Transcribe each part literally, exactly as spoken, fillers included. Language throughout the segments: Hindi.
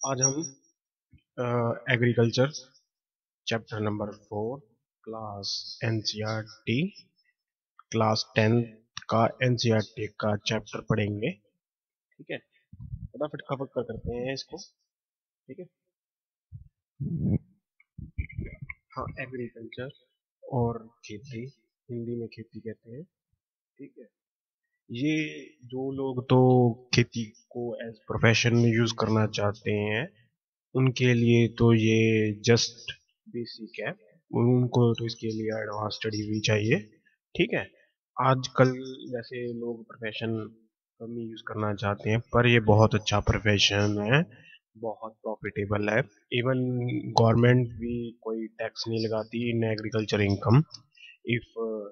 आज हम agriculture chapter number four class NCERT class tenth का एनसीईआरटी का चैप्टर पढ़ेंगे। ठीक है, फटाफट कवर कर करते हैं इसको। ठीक है, हाँ, एग्रीकल्चर और खेती, हिंदी में खेती कहते हैं। ठीक है, ये जो लोग तो खेती को एज प्रोफेशन यूज करना चाहते हैं उनके लिए तो ये जस्ट बेसिक है, उनको तो इसके लिए एडवांस स्टडी भी चाहिए। ठीक है, आजकल वैसे लोग प्रोफेशन कम ही यूज करना चाहते हैं, पर ये बहुत अच्छा प्रोफेशन है, बहुत प्रॉफिटेबल है। इवन गवर्नमेंट भी कोई टैक्स नहीं लगाती in agriculture income if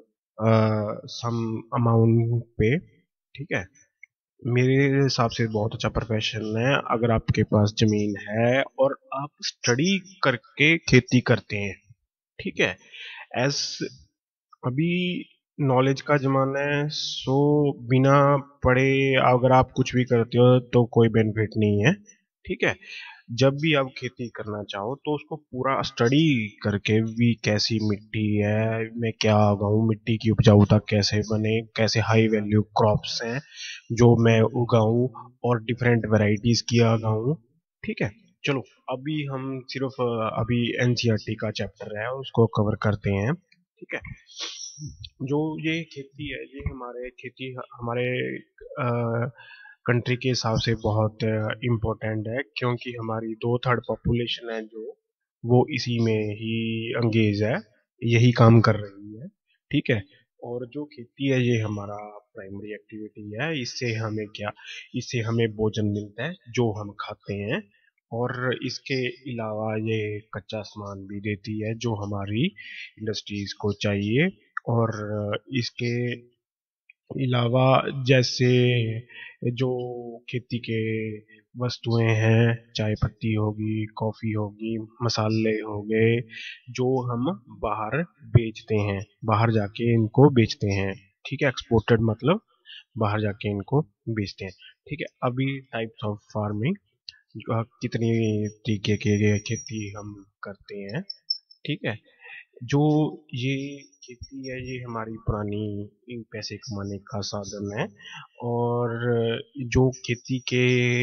some amount पे। ठीक है, मेरे हिसाब से बहुत अच्छा प्रोफेशन है अगर आपके पास जमीन है और आप स्टडी करके खेती करते हैं। ठीक है, एस अभी नॉलेज का जमाना है, सो बिना पढ़े अगर आप कुछ भी करते हो तो कोई बेनिफिट नहीं है। ठीक है, जब भी आप खेती करना चाहो तो उसको पूरा स्टडी करके भी, कैसी मिट्टी है, मैं क्या उगाऊं, मिट्टी की उपजाऊता कैसे बने, कैसे हाई वैल्यू क्रॉप्स हैं जो मैं उगाऊं और डिफरेंट वैरायटीज की उगाऊं। ठीक है, चलो अभी हम सिर्फ अ, अभी एनसीईआरटी का चैप्टर है उसको कवर करते हैं। ठीक है, जो ये खेती है ये हमारे खेती हमारे कंट्री के हिसाब से बहुत इम्पोर्टेंट है, क्योंकि हमारी दो थर्ड पॉपुलेशन है जो वो इसी में ही अंगेज है, यही काम कर रही है। ठीक है, और जो खेती है ये हमारा प्राइमरी एक्टिविटी है, इससे हमें क्या, इससे हमें भोजन मिलता है जो हम खाते हैं, और इसके अलावा ये कच्चा सामान भी देती है जो हमारी इंडस्ट्रीज को चाहिए। और इसके अलावा जैसे जो खेती के वस्तुएं हैं, चाय पत्ती होगी, कॉफ़ी होगी, मसाले हो गए, जो हम बाहर बेचते हैं, बाहर जाके इनको बेचते हैं। ठीक है, एक्सपोर्टेड मतलब बाहर जाके इनको बेचते हैं। ठीक है, अभी टाइप्स ऑफ फार्मिंग, कितनी तरीके के खेती हम करते हैं। ठीक है, जो ये खेती है ये हमारी पुरानी पैसे कमाने का साधन है, और जो खेती के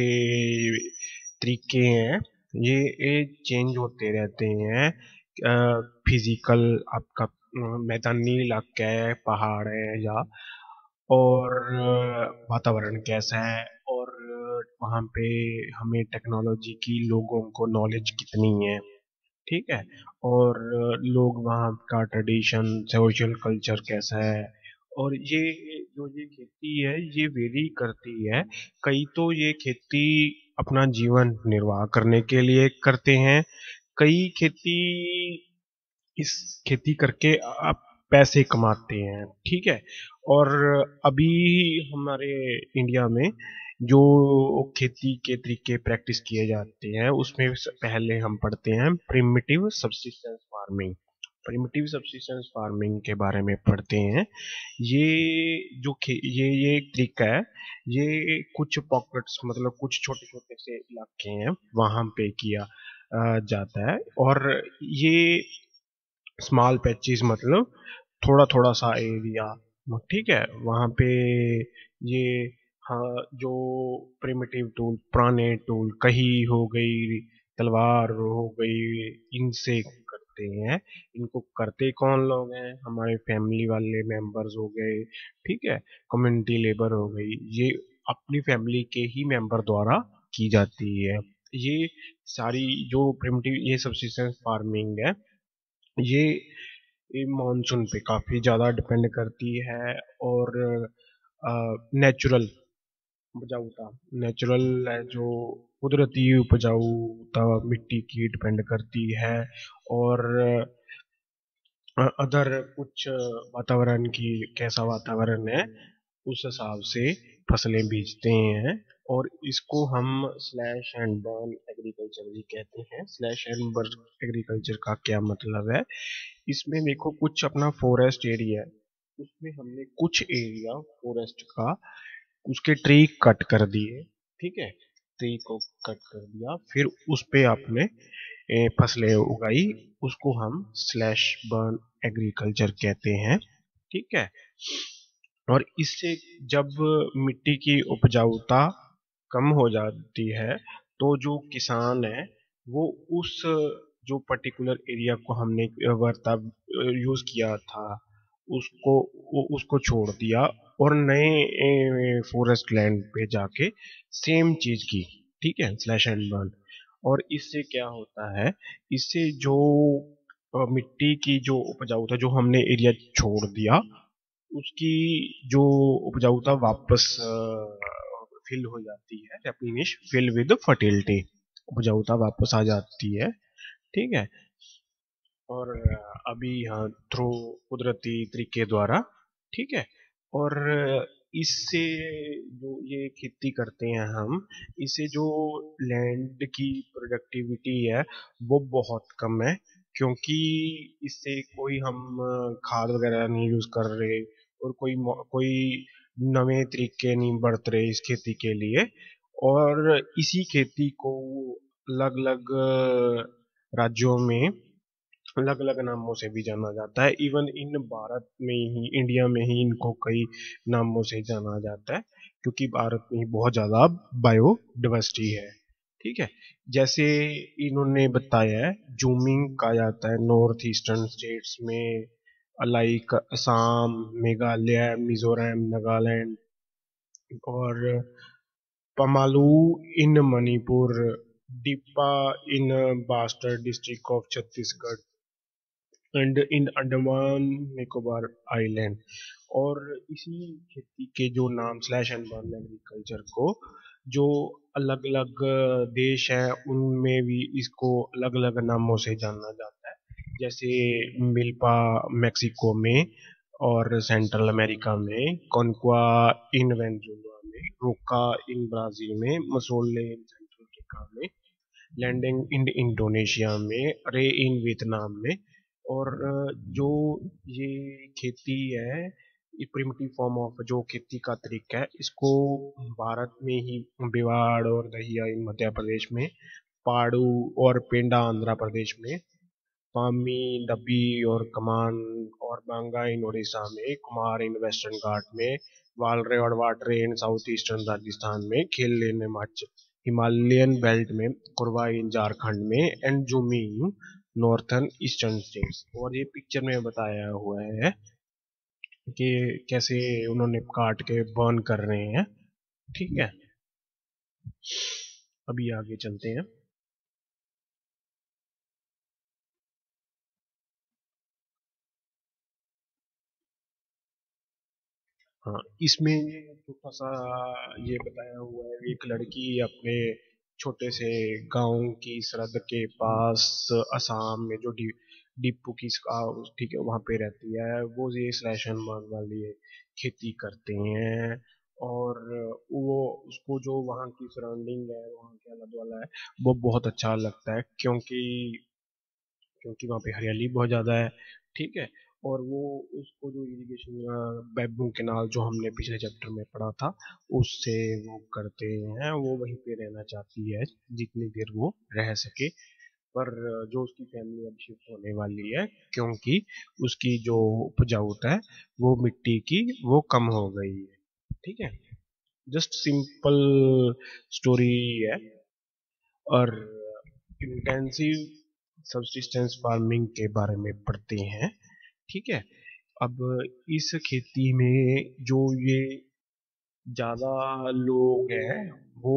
तरीके हैं ये ये चेंज होते रहते हैं। फिजिकल आपका अ, मैदानी इलाका है, पहाड़ है, या और अ, वातावरण कैसा है, और वहाँ पे हमें टेक्नोलॉजी की लोगों को नॉलेज कितनी है। ठीक है, और लोग वहाँ का ट्रेडिशन सोशल कल्चर कैसा है, और ये जो ये खेती है ये वेरी करती है। कई तो ये खेती अपना जीवन निर्वाह करने के लिए करते हैं, कई खेती इस खेती करके आप पैसे कमाते हैं। ठीक है, और अभी हमारे इंडिया में जो खेती के तरीके प्रैक्टिस किए जाते हैं उसमें स- पहले हम पढ़ते हैं primitive subsistence farming. Primitive subsistence farming के बारे में पढ़ते हैं। ये जो खे ये ये एक तरीका है, ये कुछ पॉकेट्स मतलब कुछ छोटे छोटे से इलाके हैं वहां पे किया अ, जाता है, और ये स्मॉल पैचेस मतलब थोड़ा थोड़ा सा एरिया। ठीक है, वहाँ पे ये, हाँ, जो प्रिमिटिव टूल, पुराने टूल, कही हो गई, तलवार हो गई, इनसे करते हैं। इनको करते कौन लोग हैं, हमारे फैमिली वाले मेंबर्स हो गए। ठीक है, कम्युनिटी लेबर हो गई, ये अपनी फैमिली के ही मेंबर द्वारा की जाती है। ये सारी जो प्रिमिटिव ये सब्सिस्टेंस फार्मिंग है ये ये मानसून पे काफी ज्यादा डिपेंड करती है, और नेचुरल उपजाऊता, नेचुरल है जो कुदरती उपजाऊता मिट्टी की डिपेंड करती है, और अदर कुछ वातावरण की, कैसा वातावरण है उस हिसाब से फसलें बीजते हैं। और इसको हम स्लैश एंड बर्न एग्रीकल्चर भी कहते हैं। स्लैश एंड बर्न एग्रीकल्चर का क्या मतलब है, इसमें देखो कुछ अपना फॉरेस्ट एरिया है, उसमें हमने कुछ एरिया फॉरेस्ट का उसके ट्री कट कर दिए। ठीक है, ट्री को कट कर दिया, फिर उस पे आपने ए, फसलें उगाई, उसको हम स्लैश बर्न एग्रीकल्चर कहते हैं। ठीक है। और इससे जब मिट्टी की उपजाऊता कम हो जाती है तो जो किसान है वो उस जो पर्टिकुलर एरिया को हमने वर्ता यूज किया था उसको उ- उसको छोड़ दिया और नए फॉरेस्ट लैंड पे जाके सेम चीज की। ठीक है, स्लैश एंड बर्न। और इससे क्या होता है, इससे जो अ, मिट्टी की जो उपजाऊता जो हमने एरिया छोड़ दिया उसकी जो उपजाऊता वापस फिल हो जाती है, रेप्लिनिश फिल विद फर्टिलिटी, उपजाऊता वापस आ जाती है। ठीक है। और अभी यहाँ थ्रू कुदरती तरीके द्वारा। ठीक है। और इससे जो ये खेती करते हैं हम, इससे जो लैंड की प्रोडक्टिविटी है वो बहुत कम है, क्योंकि इससे कोई हम खाद वगैरह नहीं यूज कर रहे और कोई मो- कोई नवे तरीके नहीं बरत रहे इस खेती के लिए। और इसी खेती को अलग अलग राज्यों में अलग अलग नामों से भी जाना जाता है। इवन इन भारत में ही, इंडिया में ही इनको कई नामों से जाना जाता है, क्योंकि भारत में ही बहुत ज्यादा बायोडाइवर्सिटी है। ठीक है। जैसे इन्होंने बताया है, जूमिंग कहा जाता है नॉर्थ ईस्टर्न स्टेट्स में, लाइक असम, मेघालय, मिजोरम, नागालैंड, और Pamlou in Manipur, Dipa in Bastar district of Chhattisgarh and in Andaman Nicobar island. और इसी खेती के जो नाम स्लैश एंड बर्न एग्रीकल्चर को जो अलग अलग देश हैं उनमें भी इसको अलग अलग नामों से जाना जाता है। जैसे मिल्पा मैक्सिको में, और सेंट्रल अमेरिका में कॉन्क्वा इन वेनेजुएला में, रोका इन ब्राजील में, मसोले इन सेंट्रल अफ्रीका में, लैंडिंग इन इंडोनेशिया में, रे इन वियतनाम में। और अ, जो ये खेती है, ये प्रिमिटिव फॉर्म ऑफ जो खेती का तरीका है, इसको भारत में ही बिवाड़ और दहिया इन मध्य प्रदेश में, पाड़ू और पेंडा आंध्र प्रदेश में, पामी, डब्बी और कमान और बांगा इन उड़ीसा में, कुमार इन वेस्टर्न घाट में, वालरे और Waltre in south eastern Rajasthan में, खेल इन हिमाचल हिमालयन बेल्ट में, कुरवा इन झारखंड में, एंड जूमी नॉर्थर्न ईस्टर्न स्टेट्स। और ये पिक्चर में बताया हुआ है कि कैसे उन्होंने काट के बर्न कर रहे हैं। ठीक है। अभी आगे चलते हैं। हाँ, इसमें छोटा सा ये बताया हुआ है, एक लड़की अपने छोटे से गांव की सरहद के पास असम में जो डी, डिप्पू की स- ठीक है वहां पे रहती है, वो ये स्लैश एंड बर्न वाली खेती करते हैं। और वो उसको जो वहाँ की सराउंडिंग है, वहाँ के आला दुआला है, वो बहुत अच्छा लगता है, क्योंकि क्योंकि वहाँ पे हरियाली बहुत ज़्यादा है। ठीक है। और वो उसको जो इरिगेशन बैबू केनाल जो हमने पिछले चैप्टर में पढ़ा था उससे वो करते हैं, वो वहीं पे रहना चाहती है जितनी देर वो रह सके। पर जो उसकी फैमिली अब शिफ्ट होने वाली है, क्योंकि उसकी जो उपजाऊता है वो मिट्टी की वो कम हो गई है। ठीक है। जस्ट सिंपल स्टोरी है। और इंटेंसिव सब्सिस्टेंस फार्मिंग के बारे में पढ़ते हैं। ठीक है। अब इस खेती में जो ये ज्यादा लोग हैं वो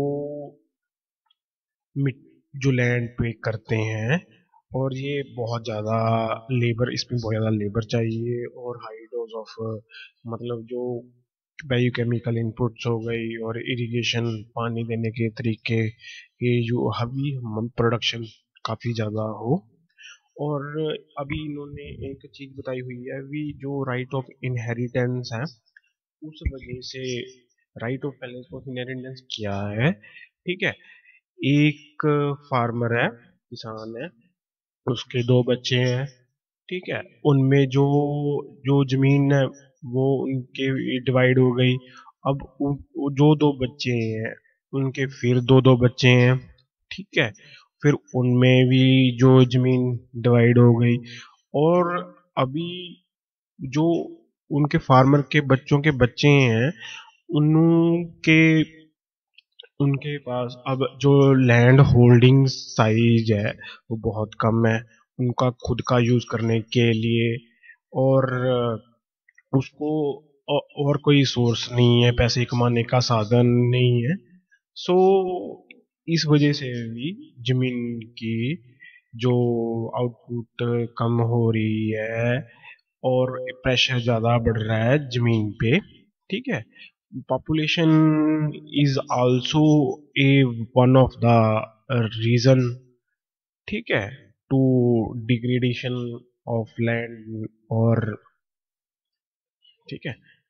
मिट जो लैंड पे करते हैं, और ये बहुत ज़्यादा लेबर, इसमें बहुत ज़्यादा लेबर चाहिए, और हाई डोज ऑफ मतलब जो बायोकेमिकल इनपुट्स हो गई और इरिगेशन पानी देने के तरीके, ये जो अभी हम प्रोडक्शन काफ़ी ज़्यादा हो। और अभी इन्होंने एक चीज़ बताई हुई है, अभी जो राइट ऑफ इनहेरिटेंस है, उस वजह से right of balance of inheritance क्या है। ठीक है। एक फार्मर है, किसान है, उसके दो बच्चे हैं। ठीक है। उनमें जो जो जमीन है वो उनके डिवाइड हो गई। अब उ, उ- जो दो बच्चे हैं उनके फिर दो दो बच्चे हैं, ठीक है। फिर उनमें भी जो जमीन डिवाइड हो गई, और अभी जो उनके फार्मर के बच्चों के बच्चे हैं, उनके उनके पास अब जो लैंड होल्डिंग साइज है वो बहुत कम है उनका खुद का यूज करने के लिए, और उसको और कोई सोर्स नहीं है, पैसे कमाने का साधन नहीं है। सो इस वजह से भी जमीन की जो आउटपुट कम हो रही है, और प्रेशर ज़्यादा बढ़ रहा है जमीन पे, ठीक है। Population is also a one of the region, ठीक है, टू डिग्रेडेशन ऑफ लैंड, और ठीक है।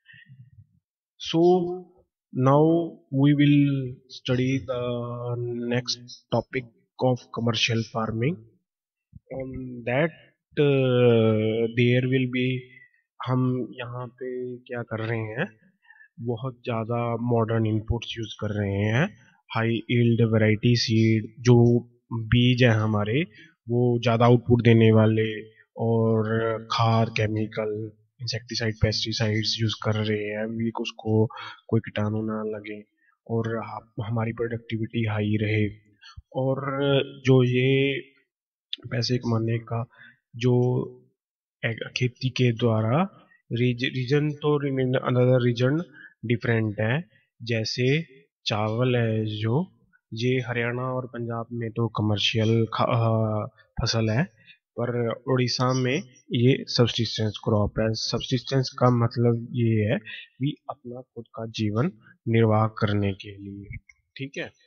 So now we will study the next topic of commercial farming. On that there will be, हम यहाँ पे क्या कर रहे हैं, बहुत ज़्यादा मॉडर्न इनपुट्स यूज़ कर रहे हैं। हाई यील्ड वैरायटी सीड, जो बीज हैं हमारे वो ज़्यादा आउटपुट देने वाले, और खाद केमिकल इंसेक्टिसाइड पेस्टिसाइड्स यूज़ कर रहे हैं, वी उसको कोई कीटाणु ना लगे, और हमारी प्रोडक्टिविटी हाई रहे। और जो ये पैसे कमाने का जो खेती के द्वारा रीजन तो अनदर रीजन डिफरेंट है। जैसे चावल है जो, ये हरियाणा और पंजाब में तो कमर्शियल फसल है, पर उड़ीसा में ये सब्सिस्टेंस क्रॉप है। सब्सिस्टेंस का मतलब ये है कि अपना खुद का जीवन निर्वाह करने के लिए, ठीक है।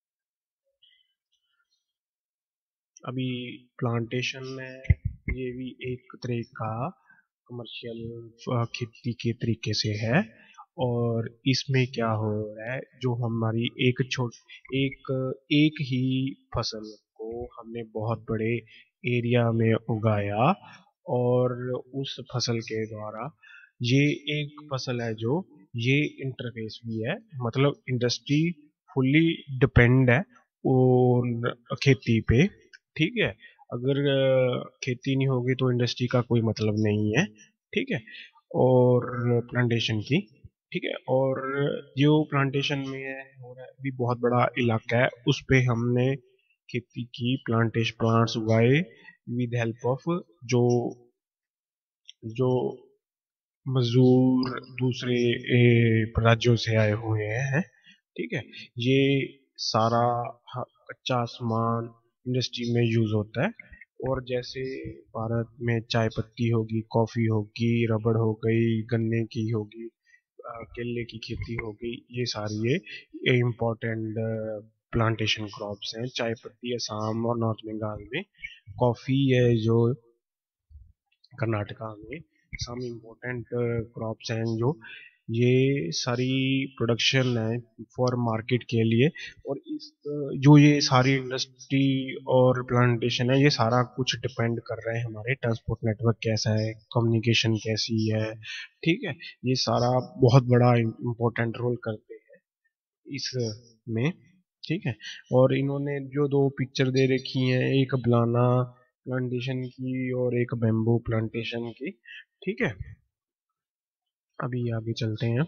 अभी प्लांटेशन में ये भी एक तरह का कमर्शियल खेती के तरीके से है, और इसमें क्या हो रहा है, जो हमारी एक छोट एक एक ही फसल को हमने बहुत बड़े एरिया में उगाया, और उस फसल के द्वारा ये एक फसल है जो ये इंटरफेस भी है, मतलब इंडस्ट्री फुल्ली डिपेंड है उन खेती पे, ठीक है। अगर अ, खेती नहीं होगी तो इंडस्ट्री का कोई मतलब नहीं है, ठीक है। और प्लांटेशन की, ठीक है। और जो प्लांटेशन में है हो रहा है भी बहुत बड़ा इलाका है, उस पे हमने खेती की, प्लांटेशन प्लांट्स उगाए विद हेल्प ऑफ जो जो मजदूर दूसरे ए, राज्यों से आए हुए हैं, ठीक है। ये सारा ह- कच्चा सामान इंडस्ट्री में यूज होता है। और जैसे भारत में चाय पत्ती होगी, कॉफी होगी, रबड़ हो गई, गन्ने की होगी, अ, केले की खेती हो गई, ये सारी ये इम्पोर्टेंट प्लांटेशन क्रॉप्स हैं। चाय पत्ती असम और नॉर्थ बंगाल में, कॉफी है जो कर्नाटका में, सम इम्पोर्टेंट क्रॉप्स हैं जो ये सारी प्रोडक्शन है फॉर मार्केट के लिए। और इस अ, जो ये सारी इंडस्ट्री और प्लांटेशन है, ये सारा कुछ डिपेंड कर रहा है हमारे ट्रांसपोर्ट नेटवर्क कैसा है, कम्युनिकेशन कैसी है, ठीक है। ये सारा बहुत बड़ा इम्पोर्टेंट रोल करते हैं इस में, ठीक है। और इन्होंने जो दो पिक्चर दे रखी हैं, एक बनाना प्लांटेशन की और एक बेम्बू प्लांटेशन की, ठीक है। अभी आगे चलते हैं।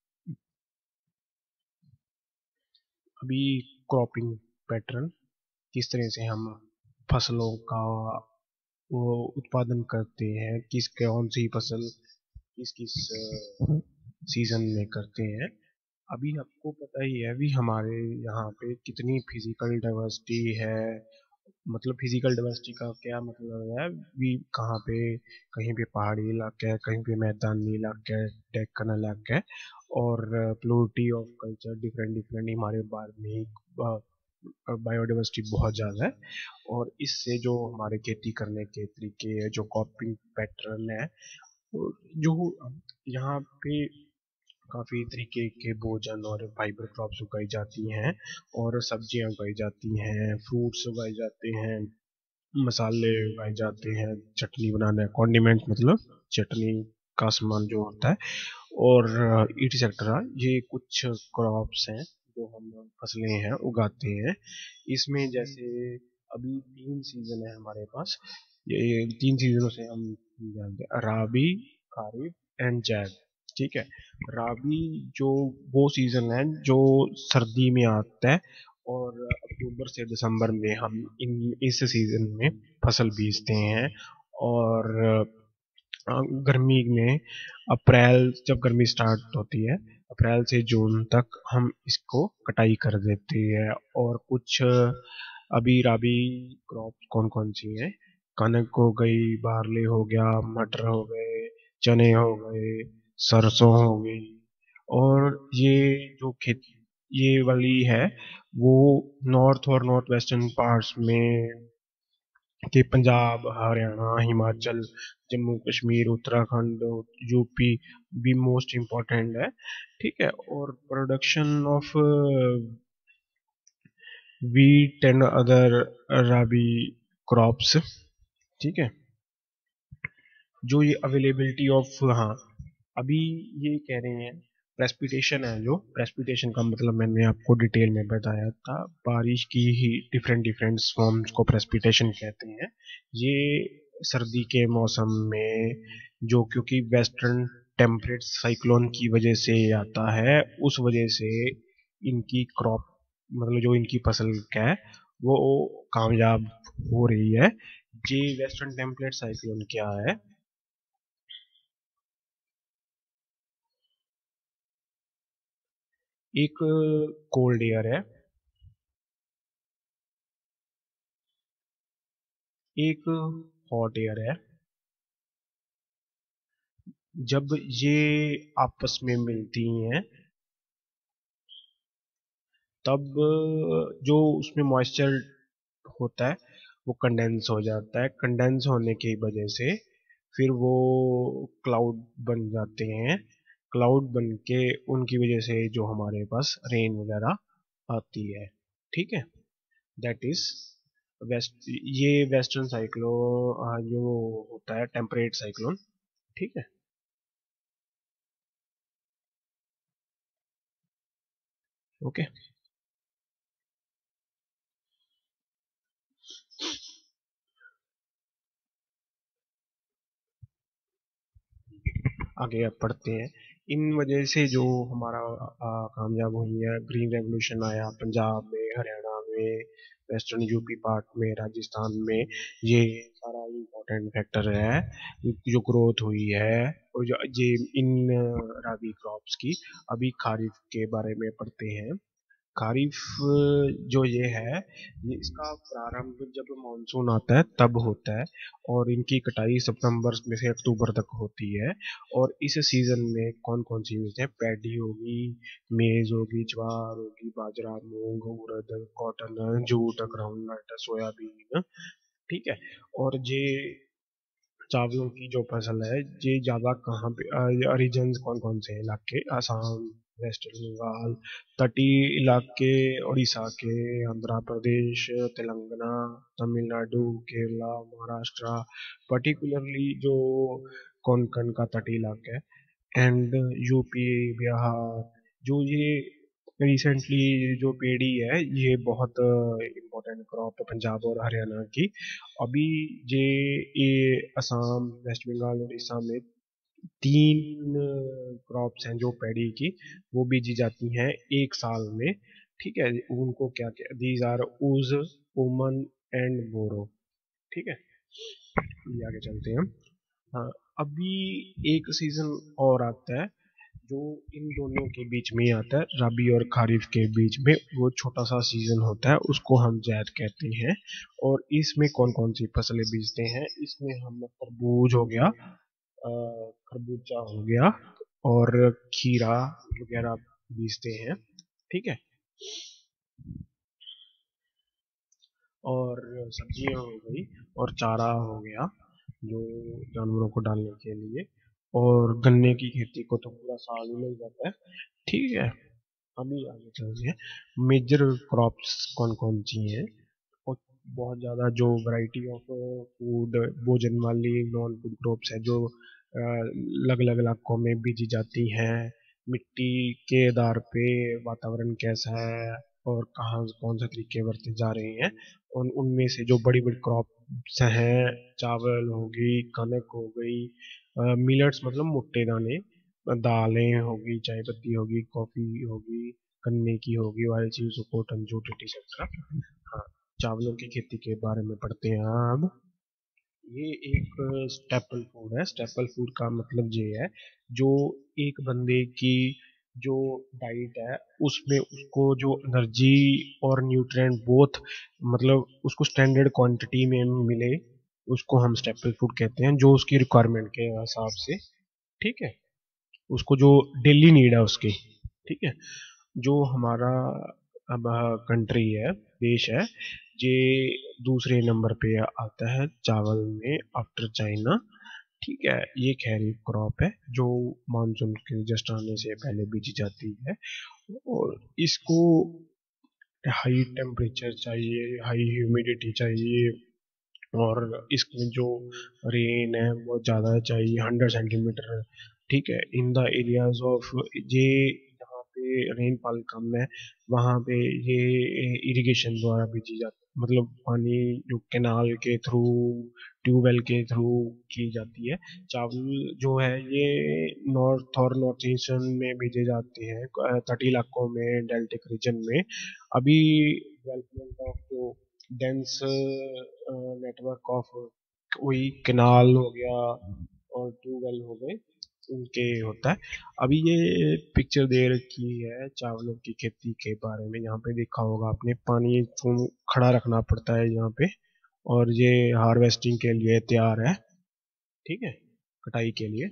अभी क्रॉपिंग पैटर्न, किस तरह से हम फसलों का वो उत्पादन करते हैं, किस कौन सी फसल किस किस सीजन में करते हैं। अभी आपको पता ही है अभी हमारे यहाँ पे कितनी फिजिकल डाइवर्सिटी है। मतलब फिजिकल डाइवर्सिटी का क्या मतलब है, भी कहाँ पे, कहीं पे पहाड़ी इलाका है, कहीं पे मैदानी इलाका है, डेक्कन इलाका है, और plurality of culture different different हमारे बारे में बायोडाइवर्सिटी बहुत ज़्यादा है। और इससे जो हमारे खेती करने के तरीके है, जो क्रॉपिंग पैटर्न है, जो यहाँ पे काफ़ी तरीके के भोजन और फाइबर क्रॉप्स उगाई जाती हैं, और सब्जियां उगाई जाती हैं, फ्रूट्स उगाए जाते हैं, मसाले उगाए जाते हैं, चटनी बनाना, कॉन्डिमेंट मतलब चटनी का सामान जो होता है, और एटसेट्रा, ये कुछ क्रॉप्स हैं जो हम फसलें हैं उगाते हैं। इसमें जैसे अभी तीन सीजन है हमारे पास। ये तीन सीजनों से हम जानते हैं, राबी, खरीफ एंड जैद। ठीक है। राबी जो वो सीजन है जो सर्दी में आता है, और अक्टूबर से दिसंबर में हम इन इस सीजन में फसल बीजते हैं। और अ, गर्मी में अप्रैल, जब गर्मी स्टार्ट होती है अप्रैल से जून तक हम इसको कटाई कर देते हैं। और कुछ अ, अभी राबी क्रॉप कौन कौन सी हैं? कनक हो गई, बार्ले हो गया, मटर हो गए, चने हो गए, सरसों हो गई। और ये जो खेत ये वाली है वो नॉर्थ और नॉर्थ वेस्टर्न पार्ट्स में के पंजाब, हरियाणा, हिमाचल, जम्मू कश्मीर, उत्तराखंड, यूपी भी मोस्ट इम्पोर्टेंट है। ठीक है। और production of wheat and other rabi crops. ठीक है। जो ये अवेलेबिलिटी ऑफ, हाँ, अभी ये कह रहे हैं प्रेसिपिटेशन है, जो प्रेसिपिटेशन का मतलब मैंने आपको डिटेल में बताया था, बारिश की ही डिफरेंट डिफरेंट फॉर्म्स को प्रेसिपिटेशन कहते हैं। ये सर्दी के मौसम में जो, क्योंकि वेस्टर्न टेम्परेट साइक्लोन की वजह से आता है, उस वजह से इनकी क्रॉप, मतलब जो इनकी फसल क्या है वो कामयाब हो रही है। ये वेस्टर्न टेम्पलेट साइक्लोन क्या है? एक कोल्ड एयर है, एक हॉट एयर है। जब ये आपस में मिलती हैं तब जो उसमें मॉइस्चर होता है वो कंडेंस हो जाता है। कंडेंस होने की वजह से फिर वो क्लाउड बन जाते हैं। क्लाउड बन के उनकी वजह से जो हमारे पास रेन वगैरह आती है। ठीक है। दैट इज वेस्ट ये वेस्टर्न साइक्लोन जो होता है टेम्परेट साइक्लोन। ठीक है। ओके। आगे अब पढ़ते हैं। इन वजह से जो हमारा आ, कामयाब हुई है, ग्रीन रेवोल्यूशन आया पंजाब में, हरियाणा में, वेस्टर्न यूपी पार्ट में, राजस्थान में। ये सारा इम्पोर्टेंट फैक्टर है जो ग्रोथ हुई है। और जो ये इन राबी क्रॉप्स की। अभी खारिफ के बारे में पढ़ते हैं। खरीफ जो ये है, ये इसका प्रारंभ जब मानसून आता है तब होता है, और इनकी कटाई सितंबर में से अक्टूबर तक होती है। और इस सीजन में कौन कौन सी मिलते हैं? पैडी होगी, मेज होगी, ज्वार होगी, बाजरा, मूंग, उड़द, कॉटन, जूट, ग्राउंडनट, सोयाबीन। ठीक है। और ये चावलों की जो फसल है, ये ज्यादा कहाँ पे रीजन कौन कौन से हैं? इलाके आसाम, वेस्ट बंगाल, तटीय इलाके, उड़ीसा के, आंध्र प्रदेश, तेलंगाना, तमिलनाडु, केरला, महाराष्ट्र, पर्टिकुलरली जो कोंकण का तटीय इलाका है, एंड यूपी, बिहार। जो ये रिसेंटली जो पेड़ी है, ये बहुत इम्पोर्टेंट क्रॉप है पंजाब और हरियाणा की। अभी ये ये असम, वेस्ट बंगाल, उड़ीसा में तीन क्रॉप्स हैं जो पैडी की, वो बीजी जाती हैं एक साल में। ठीक है। उनको क्या क्या दीज आर उज, उमन एंड बोरो। ठीक है। ये आगे चलते हैं। हाँ। अभी एक सीजन और आता है जो इन दोनों के बीच में ही आता है, रबी और खरीफ के बीच में। वो छोटा सा सीजन होता है, उसको हम जैद कहते हैं। और इसमें कौन कौन सी फसलें बीजते हैं? इसमें हम तरबूज हो गया, अ, खरबूजा हो गया, और खीरा वगैरह बीजते हैं। ठीक है। और सब्जियां हो गई, और चारा हो गया जो जानवरों को डालने के लिए। और गन्ने की खेती को तो पूरा साल ही मिल जाता है। ठीक है। अभी आगे चलते हैं। मेजर क्रॉप्स कौन कौन सी हैं? और बहुत ज़्यादा जो वैरायटी ऑफ फूड भोजन वाली नॉन फूड क्रॉप्स है जो अलग अलग इलाकों में बीजी जाती हैं। मिट्टी के आधार पे वातावरण कैसा है और कहाँ कौन से तरीके बरते जा रहे हैं, उन उनमें से जो बड़ी बड़ी क्रॉप्स हैं, चावल हो गई, कनक हो गई, मिलेट्स मतलब मोटे दाने, दालें होगी, चाय पत्ती होगी, कॉफी होगी, गन्ने की होगी, वाली चीज, कॉटन, जूट, एक्सेट्रा। हाँ, चावलों की खेती के बारे में पढ़ते हैं अब। ये एक स्टेपल फूड है। स्टेपल फूड का मतलब ये है जो एक बंदे की जो डाइट है उसमें उसको जो एनर्जी और न्यूट्रिएंट बोथ, मतलब उसको स्टैंडर्ड क्वांटिटी में मिले, उसको हम स्टेपल फूड कहते हैं, जो उसकी रिक्वायरमेंट के हिसाब से। ठीक है, उसको जो डेली नीड है उसकी। ठीक है, जो हमारा अब कंट्री है, देश है, ये दूसरे नंबर पे आता है चावल में आफ्टर चाइना। ठीक है, ये खैरिफ क्रॉप है जो मानसून के जस्ट आने से पहले बीजी जाती है, और इसको हाई टेम्परेचर चाहिए, हाई ह्यूमिडिटी चाहिए, और इसमें जो रेन है वो ज़्यादा चाहिए, हंड्रेड सेंटीमीटर। ठीक है, इन द एरियाज ऑफ ये, जहाँ पे रेनफॉल कम है वहाँ पे ये इरिगेशन द्वारा भेजी जाती, मतलब पानी जो कैनाल के थ्रू, ट्यूबवेल के थ्रू की जाती है। चावल जो है ये नॉर्थ और नॉर्थ ईस्टर्न में भेजे जाते हैं, तटी इलाकों में, डेल्टिक रीजन में। अभी डेवलपमेंट ऑफ जो डेंस नेटवर्क ऑफ, वही कैनाल हो गया और ट्यूबवेल हो गए, उनके होता है। अभी ये पिक्चर दे रखी है चावलों की खेती के बारे में। यहाँ पे देखा होगा आपने, पानी को खड़ा रखना पड़ता है यहाँ पे, और ये हार्वेस्टिंग के लिए तैयार है। ठीक है, कटाई के लिए।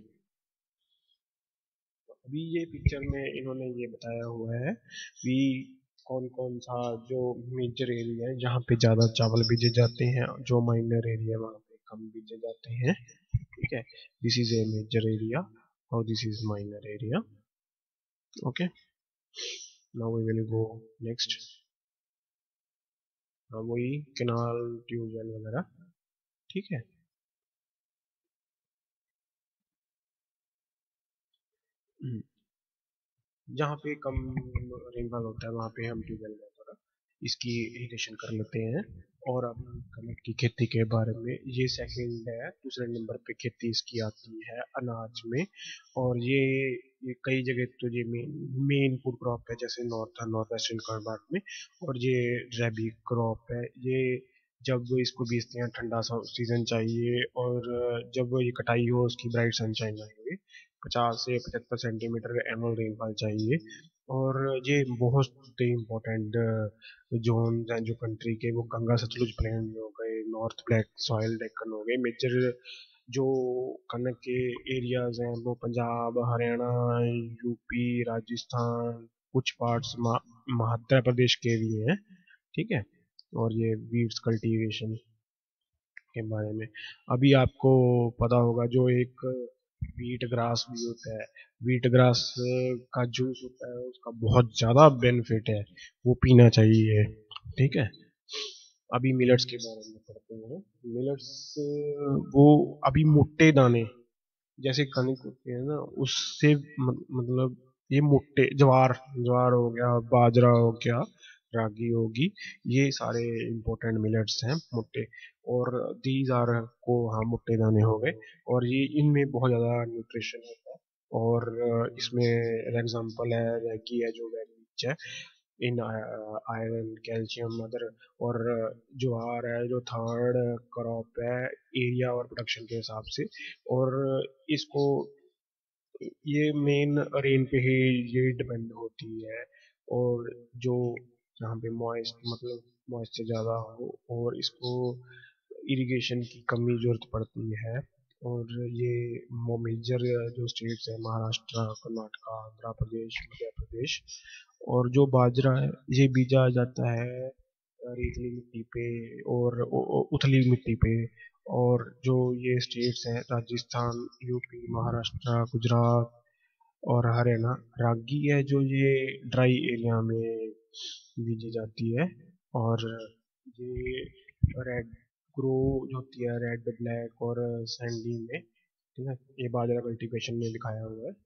अभी ये पिक्चर में इन्होंने ये बताया हुआ है कि कौन कौन सा जो मेजर एरिया है जहाँ पे ज़्यादा चावल बीजे जाते हैं, जो माइनर एरिया वहाँ पे कम बीजे जाते हैं। ठीक है, this is a major area और this is minor area. Okay, now we will go next. हाँ, वही कैनाल, ट्यूबवेल वगैरह। ठीक है। हम्म, जहाँ पे कम रेनफॉल होता है वहाँ पे हम ट्यूबवेल वगैरह इसकी इरिगेशन कर लेते हैं। और अब कनक की खेती के बारे में, ये सेकंड है, दूसरे नंबर पे खेती इसकी आती है अनाज में। और ये ये कई जगह तो ये मेन मेन फूड क्रॉप है, जैसे नॉर्थ नॉर्थ वेस्टर्न कर्नाटक में। और ये रबी क्रॉप है। ये जब इसको बीजते हैं ठंडा सा सीजन चाहिए, और जब ये कटाई हो उसकी ब्राइट सनशाइन चाहिए, पचास से पचहत्तर सेंटीमीटर एनुअल रेनफॉल चाहिए। और ये बहुत ही इम्पोर्टेंट जोन हैं जो कंट्री के, वो गंगा सतलुज प्लेन हो गए, नॉर्थ ब्लैक सॉइल डेक्कन हो गए। मेजर जो कनक के एरियाज हैं वो पंजाब, हरियाणा, यूपी, राजस्थान, कुछ पार्ट्स मध्य प्रदेश के भी हैं। ठीक है, और ये वीड्स कल्टीवेशन के बारे में अभी आपको पता होगा, जो एक वीट ग्रास भी होता है, वीट ग्रास का जूस होता है, उसका बहुत ज़्यादा बेनिफिट है, वो पीना चाहिए। ठीक है, अभी मिलेट्स के बारे में पढ़ते हैं। मिलेट्स वो अभी मोटे दाने, जैसे कनक होते हैं ना, उससे मत- मतलब ये मोटे ज्वार, ज्वार हो गया, बाजरा हो गया, रागी होगी, ये सारे इंपॉर्टेंट मिलेट्स हैं मोटे। और दीज आर को, हाँ, मोटे दाने हो गए, और ये इनमें बहुत ज़्यादा न्यूट्रिशन होता है। और अ, इसमें एग्जांपल है रैगी है, जो वेरी रिच है इन आयरन, कैल्शियम, अदर। और ज्वार है जो थर्ड क्रॉप है एरिया और प्रोडक्शन के हिसाब से। और इसको, ये मेन रेन पे ही ये डिपेंड होती है। और जो जहाँ पे मॉइस्ट, मतलब मॉइस्चर ज़्यादा हो, और इसको इरिगेशन की कमी जरूरत पड़ती है। और ये मेजर जो स्टेट्स है, महाराष्ट्र, कर्नाटक, आंध्र प्रदेश, मध्य प्रदेश। और जो बाजरा है ये बीजा जाता है रेतीली मिट्टी पे और उ- उ- उथली मिट्टी पे। और जो ये स्टेट्स हैं, राजस्थान, यूपी, महाराष्ट्र, गुजरात और हरियाणा, रागी है जो ये ड्राई एरिया में बीजी जाती है। और ये रेड ग्रो जो होती है, रेड, ब्लैक और सैंडी में। ठीक है, ये बाजरा कल्टीवेशन में दिखाया हुआ है।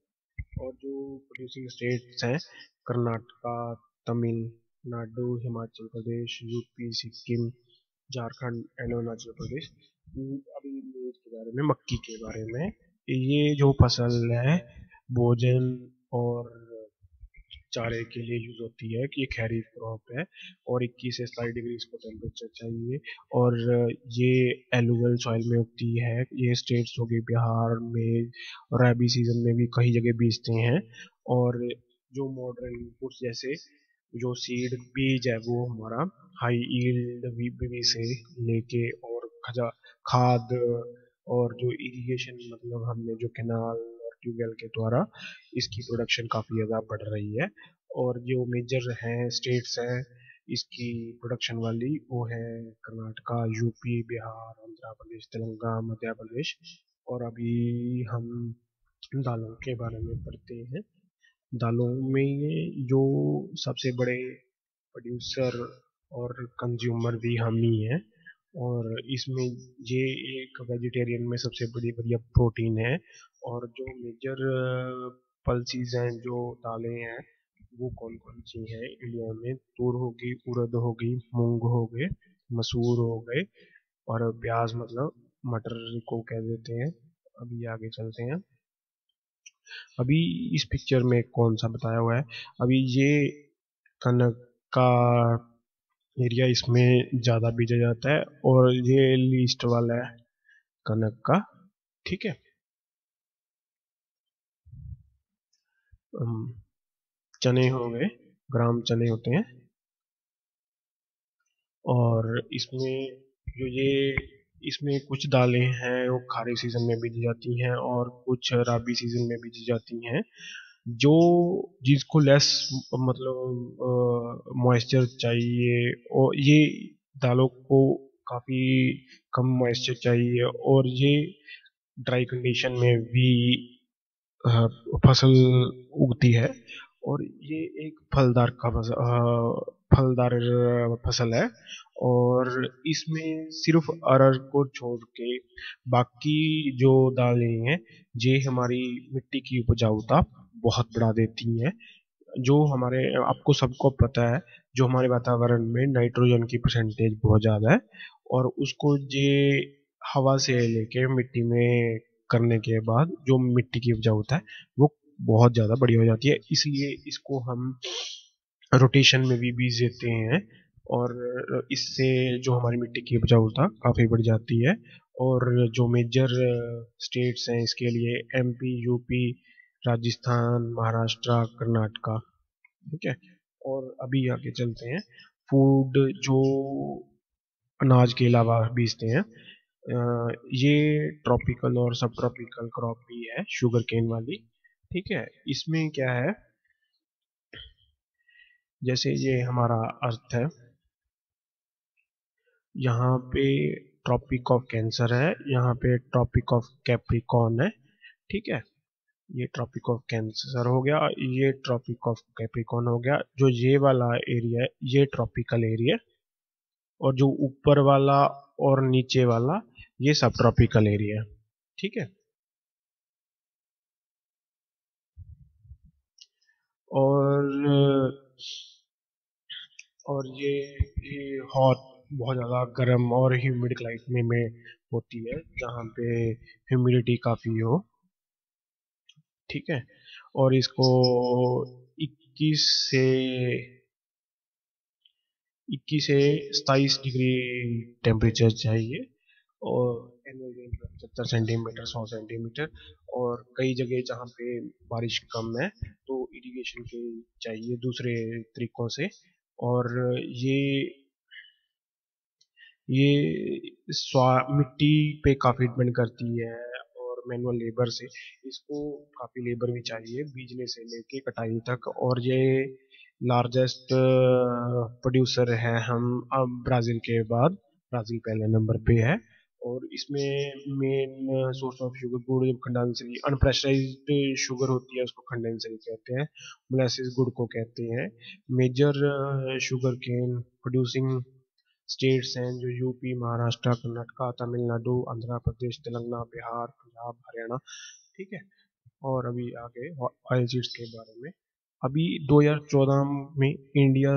और जो प्रोड्यूसिंग स्टेट्स हैं, कर्नाटका, तमिलनाडु, हिमाचल प्रदेश, यूपी, सिक्किम, झारखंड एंड अरुणाचल प्रदेश। हम्म, अभी मेज के बारे में, मक्की के बारे में, ये जो फसल है भोजन और चारे के लिए यूज होती है, कि ये खैरिफ क्रॉप है और इक्कीस से सताईस डिग्री इसको टेम्परेचर चाहिए। और ये एलुवल सॉइल में उगती है। ये स्टेट्स हो गई बिहार में, रबी सीजन में भी कई जगह बीजते हैं। और जो मॉडर्न इनपुट्स जैसे जो सीड बीज है वो हमारा हाई यील्ड बीज से लेके और खजा खाद और जो इरिगेशन, मतलब हमने जो कैनाल और ट्यूबवेल के द्वारा इसकी प्रोडक्शन काफ़ी ज़्यादा बढ़ रही है। और जो मेजर हैं स्टेट्स हैं इसकी प्रोडक्शन वाली, वो है कर्नाटका, यूपी, बिहार, आंध्र प्रदेश, तेलंगाना, मध्य प्रदेश। और अभी हम दालों के बारे में पढ़ते हैं। दालों में ये जो सबसे बड़े प्रोड्यूसर और कंज्यूमर भी हम ही हैं। और इसमें ये एक वेजिटेरियन में सबसे बड़ी बढ़िया प्रोटीन है। और जो मेजर पल्सीज हैं, जो दालें हैं, वो कौन कौन सी हैं इंडिया में? तूर होगी, उड़द होगी, मूंग हो गए, मसूर हो गए, और प्याज मतलब मटर को कह देते हैं। अभी आगे चलते हैं। अभी इस पिक्चर में कौन सा बताया हुआ है? अभी ये कनक का एरिया इसमें ज़्यादा बीजा जाता है, और ये लीस्ट वाला है कनक का। ठीक है। अम, चने हो गए, ग्राम चने होते हैं। और इसमें जो ये इसमें कुछ दालें हैं वो खारी सीजन में बीजी जाती हैं और कुछ राबी सीजन में बीजी जाती हैं। जो जिसको लेस मतलब मॉइस्चर चाहिए, और ये दालों को काफ़ी कम मॉइस्चर चाहिए, और ये ड्राई कंडीशन में भी अ, फसल उगती है। और ये एक फलदार का फसल अ, फलदार फसल है। और इसमें सिर्फ अरहर को छोड़ के बाकी जो दालें हैं, ये हमारी मिट्टी की उपजाऊता बहुत बढ़ा देती हैं। जो हमारे आपको सबको पता है, जो हमारे वातावरण में नाइट्रोजन की परसेंटेज बहुत ज़्यादा है, और उसको ये हवा से लेके मिट्टी में करने के बाद जो मिट्टी की उपजाऊ होता है वो बहुत ज़्यादा बढ़िया हो जाती है। इसलिए इसको हम रोटेशन में भी बीज देते हैं, और इससे जो हमारी मिट्टी की उपजाऊता काफ़ी बढ़ जाती है। और जो मेजर स्टेट्स हैं इसके लिए, एमपी, यूपी, राजस्थान, महाराष्ट्र, कर्नाटका। ठीक है। और अभी आगे चलते हैं। फूड जो अनाज के अलावा बीजते हैं, अ, ये ट्रॉपिकल और सब ट्रॉपिकल क्रॉप भी है, शुगर केन वाली। ठीक है। इसमें क्या है, जैसे ये हमारा अर्थ है, यहाँ पे ट्रॉपिक ऑफ कैंसर है, यहाँ पे ट्रॉपिक ऑफ कैप्रिकॉर्न है। ठीक है। ये ट्रॉपिक ऑफ कैंसर हो गया, ये ट्रॉपिक ऑफ कैप्रिकॉर्न हो गया। जो ये वाला एरिया है ये ट्रॉपिकल एरिया, और जो ऊपर वाला और नीचे वाला ये सब ट्रॉपिकल एरिया है। ठीक है। और और ये ये हॉट, बहुत ज़्यादा गर्म और ह्यूमिड क्लाइमेट में, में होती है, जहाँ पे ह्यूमिडिटी काफ़ी हो। ठीक है। और इसको इक्कीस से इक्कीस से सताईस डिग्री टेम्परेचर चाहिए। और एनुअल रेन पचहत्तर सेंटीमीटर, सौ सेंटीमीटर। और कई जगह जहाँ पे बारिश कम है तो इरिगेशन के चाहिए दूसरे तरीकों से। और ये ये स्वा मिट्टी पे काफ़ी डिपेंड करती है, और मैनुअल लेबर से। इसको काफ़ी लेबर भी चाहिए बीजने से लेके कटाई तक। और ये लार्जेस्ट प्रोड्यूसर है हम अब ब्राज़ील के बाद। ब्राज़ील पहले नंबर पे है। और इसमें मेन सोर्स ऑफ शुगर गुड़, जब कंडेंसरी अनप्रेशराइज्ड शुगर होती है उसको कंडेंसरी कहते हैं। मोलासिस गुड़ को कहते हैं। Major sugar cane producing states हैं जो यूपी, महाराष्ट्र, कर्नाटका, तमिलनाडु, आंध्र प्रदेश, तेलंगाना, बिहार, पंजाब, हरियाणा। ठीक है। और अभी आगे ऑयल सीड्स के बारे में। अभी दो हज़ार चौदह में इंडिया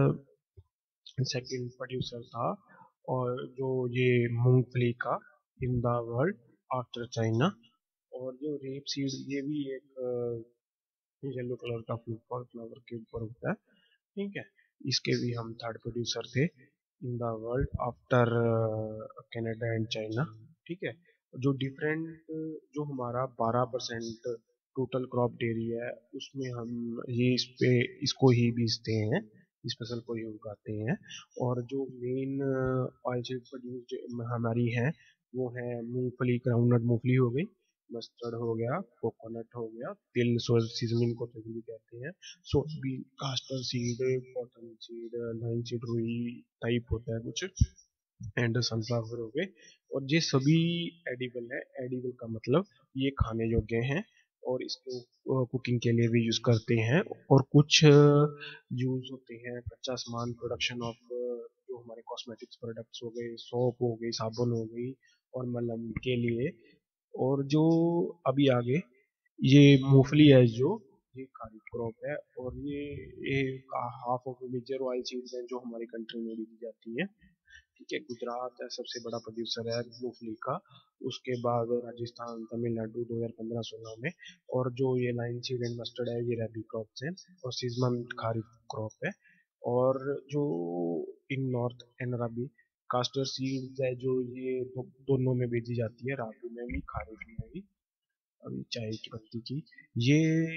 सेकंड प्रोड्यूसर था, और जो ये मूंगफली का in the world after China. और जो रेप सीड, ये भी एक येलो कलर का फ्लावर फ्लावर के ऊपर होता है, ठीक है। इसके भी हम थर्ड प्रोड्यूसर थे in the world after Canada and China, ठीक है। जो डिफरेंट, जो हमारा बारह परसेंट टोटल क्रॉप डेयरी है, उसमें हम ये इस पे इसको ही बीजते हैं, इस फसल को ही उगाते हैं। और जो मेन ऑयल सीड प्रोड्यूस हमारी है, वो है मूंगफली, ग्राउंडनट मूंगफली हो गई, मस्टर्ड हो गया, कोकोनट हो गया, तिल, सोया सीजनिंग को तिल भी कहते हैं, soybean, castor seed, cotton seed, linseed, रुई टाइप होता है कुछ, एंड सनफ्लावर हो गए। और ये सभी एडिबल है। एडिबल का मतलब ये खाने योग्य हैं, और इसको कुकिंग के लिए भी यूज करते हैं। और कुछ यूज होते हैं कच्चा सामान, प्रोडक्शन ऑफ जो हमारे कॉस्मेटिक्स प्रोडक्ट्स हो गए, सोप हो गई, साबुन हो गई, और मलम के लिए। और जो अभी आगे ये मूंगफली है, जो ये खारिफ क्रॉप है, और ये एक half of major oil seeds हैं जो हमारी कंट्री में भी दी जाती है, ठीक है। गुजरात है सबसे बड़ा प्रोड्यूसर है मूंगफली का, उसके बाद राजस्थान, तमिलनाडु दो हज़ार पंद्रह सोलह में। और जो ये लाइन सीड एंड मस्टर्ड है, ये रबी क्रॉप्स हैं, और सीजनल खारिफ क्रॉप है। और जो in north and rabi castor seeds है, जो ये दो, दोनों में बेची जाती है, राबी में भी खारिफ में भी। अभी चाय की पत्ती की, ये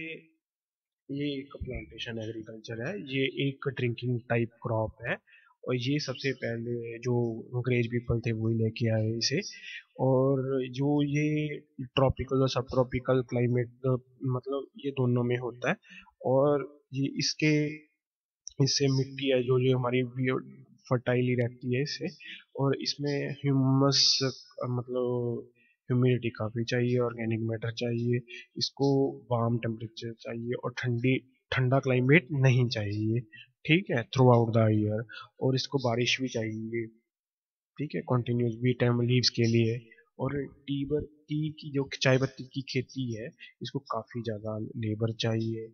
ये एक प्लांटेशन एग्रीकल्चर है, ये एक ड्रिंकिंग टाइप क्रॉप है। और ये सबसे पहले जो अंग्रेज पीपल थे वही लेके आए इसे। और जो ये ट्रॉपिकल और सब ट्रॉपिकल क्लाइमेट, मतलब ये दोनों में होता है। और ये इसके इससे मिट्टी है जो जो हमारी फर्टाइली रहती है इससे। और इसमें ह्यूमस, मतलब ह्यूमिडिटी काफ़ी चाहिए, ऑर्गेनिक मैटर चाहिए, इसको वार्म टेम्परेचर चाहिए, और ठंडी ठंडा क्लाइमेट नहीं चाहिए, ठीक है, थ्रू आउट द ईयर। और इसको बारिश भी चाहिए, ठीक है, कॉन्टिन्यूस बी टाइम लीव्स के लिए। और टीबर टी की जो चाय पत्ती की खेती है, इसको काफ़ी ज़्यादा लेबर चाहिए,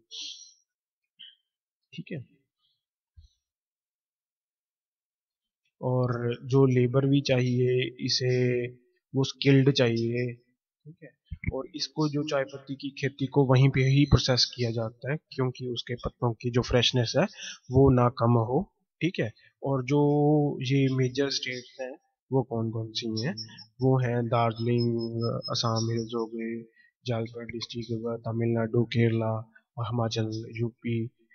ठीक है। और जो लेबर भी चाहिए इसे, वो स्किल्ड चाहिए, ठीक है। और इसको जो चाय पत्ती की खेती को वहीं पे ही प्रोसेस किया जाता है, क्योंकि उसके पत्तों की जो फ्रेशनेस है वो ना कम हो, ठीक है। और जो ये मेजर स्टेट्स हैं, वो कौन कौन सी हैं? वो हैं दार्जिलिंग, असम हिल्स हो गए, जलपाई डिस्ट्रिक्ट हो गया, तमिलनाडु, केरला, और हिमाचल, यूपी,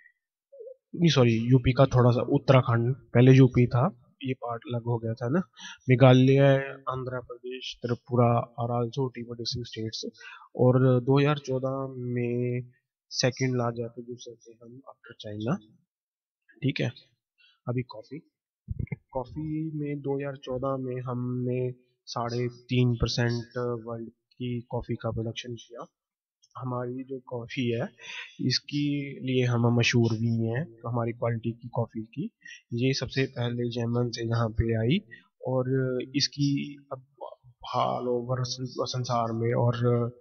नहीं सॉरी, यूपी का थोड़ा सा उत्तराखंड, पहले यूपी था, ये पार्ट अलग हो गया था ना, मेघालय, आंध्र प्रदेश, त्रिपुरा, और आल्सो टी प्रोड्यूसिंग स्टेट्स। और दो हज़ार चौदह में सेकंड लार्जेस्ट प्रोड्यूसर थे हम आफ्टर चाइना, ठीक है। अभी कॉफ़ी कॉफ़ी में दो हज़ार चौदह में हमने साढ़े तीन परसेंट वर्ल्ड की कॉफ़ी का प्रोडक्शन किया। हमारी जो कॉफ़ी है, इसकी लिए हम मशहूर भी हैं, तो हमारी क्वालिटी की कॉफ़ी की। ये सबसे पहले यमन से यहाँ पे आई, और इसकी अब ऑल ओवर संसार में और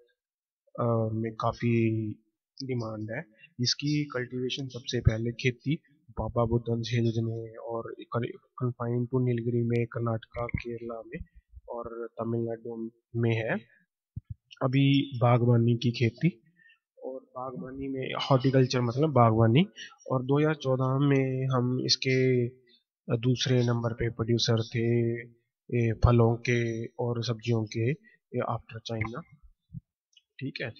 अ, में काफ़ी डिमांड है। इसकी कल्टीवेशन सबसे पहले खेती बाबा बुदन हिल्स में, और कन्फाइंड टू नीलगिरी में, कर्नाटका, केरला में, और तमिलनाडु में है। अभी बागवानी की खेती, और बागवानी में हॉर्टिकल्चर मतलब बागवानी। और दो हज़ार चौदह में हम इसके दूसरे नंबर पे प्रोड्यूसर थे, ये फलों के और सब्जियों के, आफ्टर चाइना, ठीक है।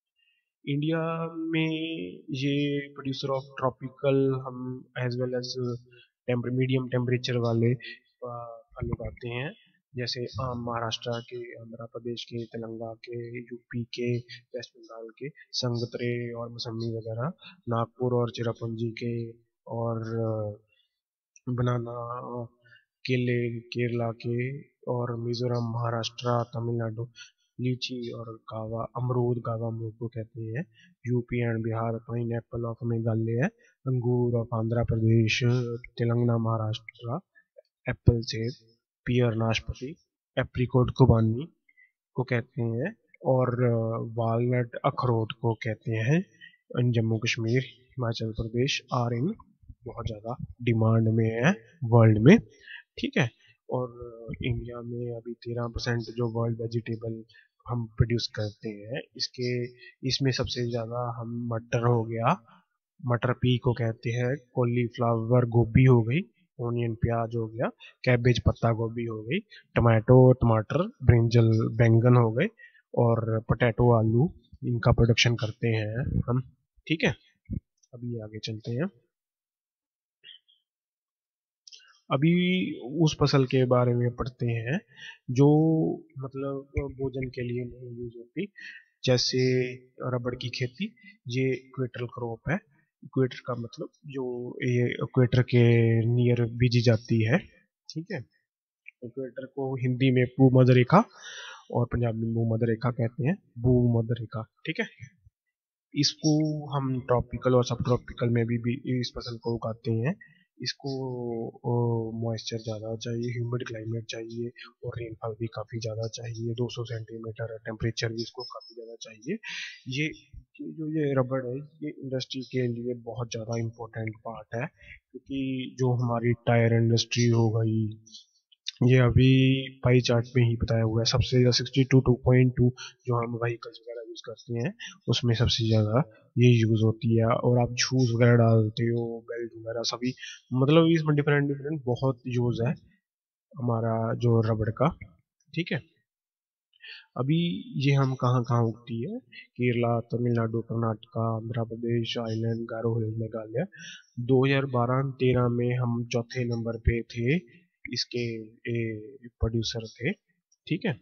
इंडिया में ये प्रोड्यूसर ऑफ ट्रॉपिकल, हम as well as temper medium temperature वाले अ, फल उगाते हैं, जैसे आम महाराष्ट्र के, आंध्र प्रदेश के, तेलंगाना के, यूपी के, वेस्ट बंगाल के, संगतरे और मौसमी वगैरह, नागपुर और चिरापुंजी के, और बनाना, केले केरला के, और मिजोरम, महाराष्ट्र, तमिलनाडु, लीची और गावा अमरूद, गावा अमरूद को कहते हैं, UP and Bihar, pineapple of Meghalaya, अंगूर ऑफ आंध्र प्रदेश, तेलंगाना, महाराष्ट्र, एप्पल सेब, पियर नाशपाती, एप्रिकॉट खुबानी को कहते हैं, और वालनट अखरोट को कहते हैं in Jammu Kashmir Himachal Pradesh are in बहुत ज़्यादा डिमांड में है वर्ल्ड में। ठीक है। और इंडिया में अभी तेरह परसेंट जो वर्ल्ड वेजिटेबल हम प्रोड्यूस करते हैं, इसके इसमें सबसे ज़्यादा हम मटर हो गया, मटर पी को कहते हैं, कॉलीफ्लावर गोभी हो गई, ओनियन प्याज हो गया, कैबेज पत्ता गोभी हो गई, टमाटो टमाटर, ब्रिंजल बैंगन हो गए, और पोटैटो आलू, इनका प्रोडक्शन करते हैं हम। ठीक है। अभी आगे चलते हैं। अभी उस फसल के बारे में पढ़ते हैं जो मतलब भोजन के लिए नहीं यूज होती, जैसे रबड़ की खेती। ये इक्वेटरल क्रॉप है। इक्वेटर का मतलब जो ये इक्वेटर के नियर बीजी जाती है। ठीक है। इक्वेटर को हिंदी में भूमध्य रेखा और पंजाबी में भूमध्य रेखा कहते हैं, भूमध्य रेखा। ठीक है। इसको हम ट्रॉपिकल और सब ट्रॉपिकल में भी, भी इस फसल को उगाते हैं। इसको मॉइस्चर ज़्यादा चाहिए, ह्यूमिड क्लाइमेट चाहिए, और रेनफॉल भी काफ़ी ज़्यादा चाहिए, दो सौ सेंटीमीटर टेम्परेचर भी इसको काफ़ी ज़्यादा चाहिए। ये ये जो ये रबड़ है, ये इंडस्ट्री के लिए बहुत ज़्यादा इम्पोर्टेंट पार्ट है, क्योंकि जो हमारी टायर इंडस्ट्री हो गई, ये अभी पाई चार्ट में ही बताया हुआ है, सबसे ज़्यादा sixty two two point two जो हम व्हीकल्स वगैरह यूज़ करते हैं उसमें सबसे ज़्यादा ये यूज़ होती है। और आप शूज़ वगैरह डालते हो, बेल्ट वगैरह सभी, मतलब इसमें डिफरेंट डिफरेंट बहुत यूज़ है हमारा जो रबड़ का। ठीक है। अभी ये हम कहाँ कहाँ उगती है, केरला, तमिलनाडु, कर्नाटका, आंध्र प्रदेश, आइलैंड, गारो हिल्स, मेघालय। दो हज़ार बारह तेरह में हम चौथे नंबर पे थे इसके प्रोड्यूसर थे। ठीक है।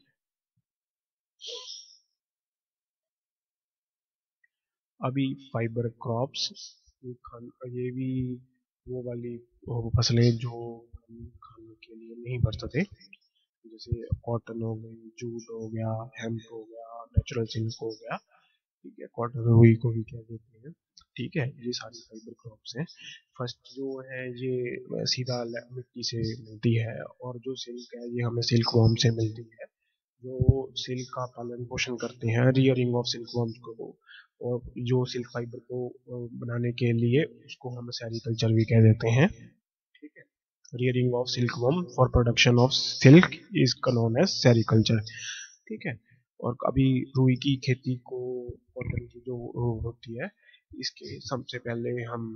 अभी फाइबर क्रॉप्स, ये खान ये भी वो वाली वो फसलें जो हम खाने के लिए नहीं बरतते, जैसे कॉटन हो गई, जूट हो गया, हेम्प हो गया, नेचुरल सिल्क हो गया। ठीक है। कॉटन रुई को भी कह देते हैं। ठीक है। ये सारी फाइबर क्रॉप्स हैं। फर्स्ट जो है ये सीधा ल- मिट्टी से मिलती है, और जो सिल्क है ये हमें सिल्क वॉर्म से मिलती है, जो सिल्क का पालन पोषण करते हैं, रियरिंग ऑफ सिल्क वर्म्स को। और जो सिल्क फाइबर को अ, बनाने के लिए उसको हम सेरीकल्चर भी कह देते हैं। ठीक है। Rearing of silk worm for production of silk is known as sericulture. ठीक है। और अभी रुई की खेती को, कॉटन की जो अ, होती है, इसके सबसे पहले हम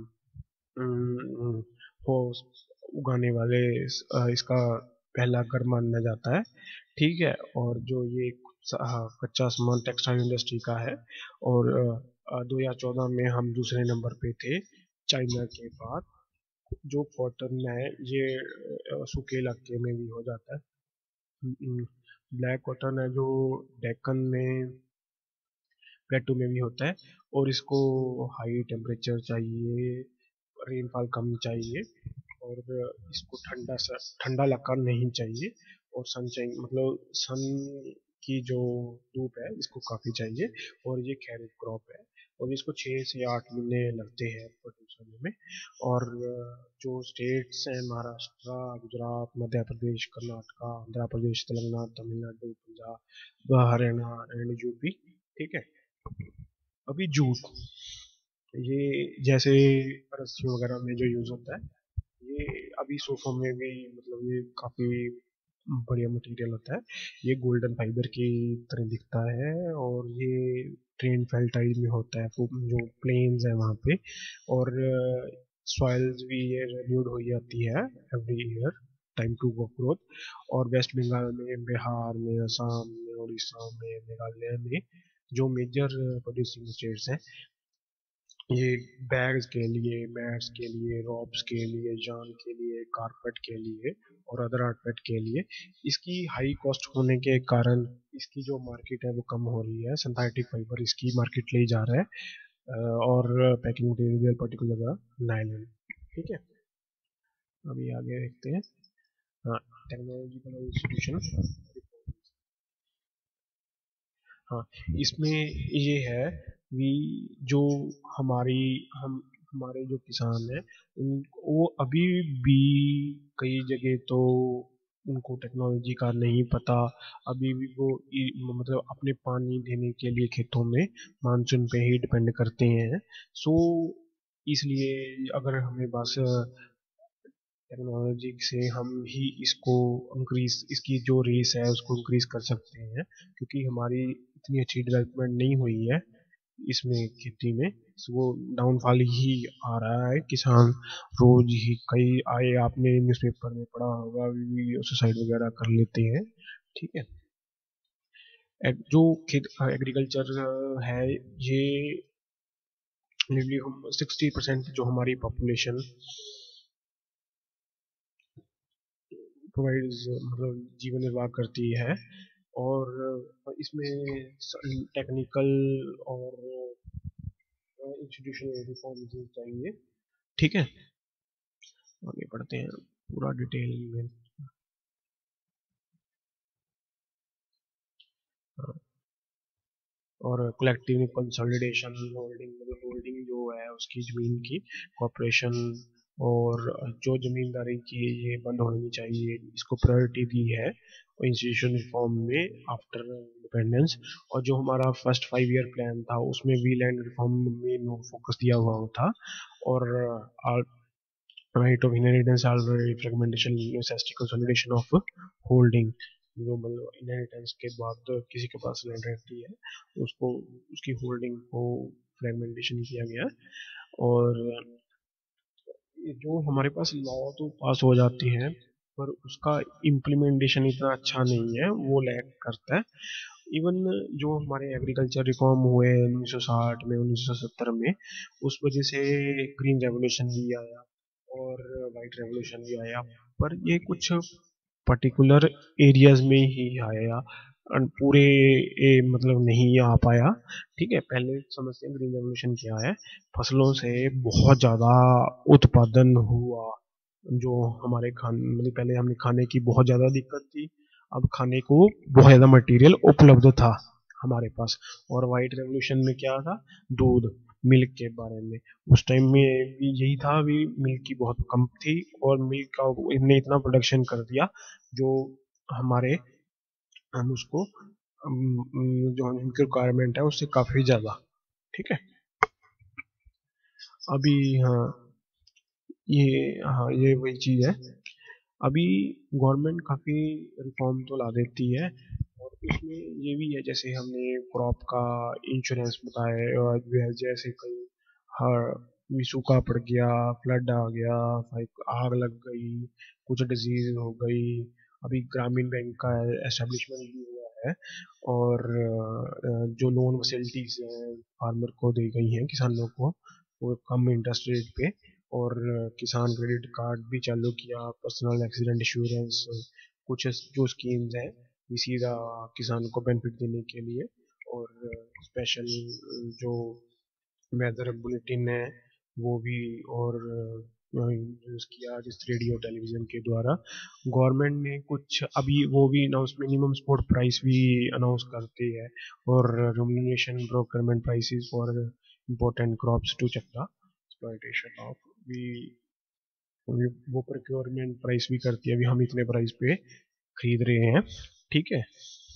अम, वो उगाने वाले इस- अ, इसका पहला घर माना जाता है। ठीक है। और जो ये स- हाँ, कच्चा सामान टेक्सटाइल इंडस्ट्री का है। और दो हजार चौदह में हम दूसरे नंबर पे थे चाइना के बाद। जो कॉटन है ये अ, सूखे इलाके में भी हो जाता है। ब्लैक कॉटन है जो डेक्कन में, प्लेटू में भी होता है, और इसको हाई टेम्परेचर चाहिए, रेनफॉल कम चाहिए, और इसको ठंडा सा ठंडा इलाका नहीं चाहिए, और सन चाहिए, मतलब सन की जो धूप है इसको काफ़ी चाहिए। और ये खैरिफ क्रॉप है, और इसको छः से आठ महीने लगते हैं प्रोड्यूस होने में। और जो स्टेट्स हैं, महाराष्ट्र, गुजरात, मध्य प्रदेश, कर्नाटका, आंध्र प्रदेश, तेलंगाना, तमिलनाडु, पंजाब, हरियाणा एंड यूपी। ठीक है। अभी जूट, ये जैसे रस्सी वगैरह में जो यूज़ होता है, ये अभी सोफों में भी, मतलब ये काफ़ी बढ़िया मटेरियल होता है। ये गोल्डन फाइबर की तरह दिखता है, और ये ट्रेन फेल्टाइल में होता है, वो जो प्लेन्स है वहाँ पे। और सॉइल्स भी ये रिन्यूड हो जाती है every year, time to growth. और वेस्ट बंगाल में, बिहार में, असम में, उड़ीसा में, मेघालय में जो मेजर प्रोड्यूसिंग स्टेट्स हैं, ये बैग्स के लिए, मैट्स के लिए, रॉब्स के लिए, जान के लिए, कारपेट के लिए, और अदर आर्टपेट के लिए, इसकी हाई कॉस्ट होने के कारण इसकी जो मार्केट है वो कम हो रही है। सिंथेटिक फाइबर इसकी मार्केट ले जा रहा है। अ, और पैकिंग मटेरियल पर्टिकुलर नायलॉन। ठीक है। अभी आगे देखते हैं। हाँ, टेक्नोलॉजिकल इंस्टीट्यूशन। हाँ, इसमें ये है कि जो हमारी हम हमारे जो किसान हैं, उन वो अभी भी कई जगह तो उनको टेक्नोलॉजी का नहीं पता। अभी भी वो इ- मतलब अपने पानी देने के लिए खेतों में मानसून पे ही डिपेंड करते हैं। सो इसलिए अगर हमें बस टेक्नोलॉजी से हम ही इसको इंक्रीज इसकी जो रेस है उसको इंक्रीज कर सकते हैं, क्योंकि हमारी इतनी अच्छी डेवलपमेंट नहीं हुई है इसमें खेती में। सो वो डाउनफॉल ही आ रहा है। किसान रोज ही कई आए, आपने न्यूज़पेपर में पढ़ा होगा, भी सुसाइड वगैरह कर लेते हैं। ठीक है। एग- जो खेत एग्रीकल्चर है, ये नेरली हम सिक्सटी परसेंट जो हमारी पॉपुलेशन प्रोवाइड मतलब जीवन निर्वाह करती है। और इसमें टेक्निकल और इंस्टीट्यूशनल रिफॉर्म्स चाहिए। ठीक है। आगे बढ़ते हैं पूरा डिटेल में। हाँ, और कलेक्टिव कंसोलिडेशन होल्डिंग, मतलब होल्डिंग जो है उसकी जमीन की कॉर्पोरेशन और जो जमींदारी की ये बंद होनी चाहिए, इसको प्रायोरिटी दी है इंस्टीट्यूशन रिफॉर्म में आफ्टर इंडिपेंडेंस। और जो हमारा फर्स्ट फाइव ईयर प्लान था उसमें वी लैंड रिफॉर्म में फोकस दिया हुआ था। और right of inheritance already fragmentation necessity consolidation of holding, जो मतलब इनहेरिटेंस के बाद तो किसी के पास लैंड रहती है उसको उसकी होल्डिंग को फ्रेगमेंटेशन किया गया। और ये जो हमारे पास लॉ तो पास हो जाती हैं, पर उसका इम्प्लीमेंटेशन इतना अच्छा नहीं है, वो लैग करता है। इवन जो हमारे एग्रीकल्चर रिफॉर्म हुए उन्नीस सौ साठ में, उन्नीस सौ सत्तर में, उस वजह से ग्रीन रेवोल्यूशन भी आया और वाइट रेवोल्यूशन भी आया, पर ये कुछ पर्टिकुलर एरियाज में ही आया और पूरे ए, मतलब नहीं आ पाया। ठीक है। पहले समझते हैं ग्रीन रेवोल्यूशन क्या है। फसलों से बहुत ज़्यादा उत्पादन हुआ, जो हमारे खान मतलब पहले हमने खाने की बहुत ज़्यादा दिक्कत थी, अब खाने को बहुत ज़्यादा मटेरियल उपलब्ध था हमारे पास। और वाइट रेवोल्यूशन में क्या था, दूध, मिल्क के बारे में। उस टाइम में भी यही था, भी मिल्क की बहुत कम थी और मिल्क का इनने इतना प्रोडक्शन कर दिया जो हमारे हम उसको अम, अम, जो इनकी रिक्वायरमेंट है उससे काफ़ी ज़्यादा। ठीक है। अभी हाँ, ये हाँ ये वही चीज़ है। अभी गवर्नमेंट काफ़ी रिफॉर्म तो ला देती है, और उसमें ये भी है जैसे हमने क्रॉप का इंश्योरेंस बताया, और वे- जैसे कई हर भी सूखा पड़ गया, फ्लड आ गया, फाइव आग लग गई, कुछ डिजीज हो गई। अभी ग्रामीण बैंक का एस्टेब्लिशमेंट भी हुआ है, और अ, जो लोन फैसिलिटीज हैं फार्मर को दी गई हैं, किसानों को, वो कम इंटरेस्ट रेट पे। और किसान क्रेडिट कार्ड भी चालू किया, पर्सनल एक्सीडेंट इंश्योरेंस, कुछ जो स्कीम्स हैं ये सीधा किसान को बेनिफिट देने के लिए। और स्पेशल जो वेदर बुलेटिन है वो भी, और यूज़ किया जिस रेडियो टेलीविज़न के द्वारा। गवर्नमेंट ने कुछ अभी वो भी अनाउंस, मिनिमम सपोर्ट प्राइस भी अनाउंस करती है, और remuneration procurement prices for important crops to check the exploitation of भी, वो प्रोक्योरमेंट प्राइस भी करती है, अभी हम इतने प्राइस पे खरीद रहे हैं। ठीक है।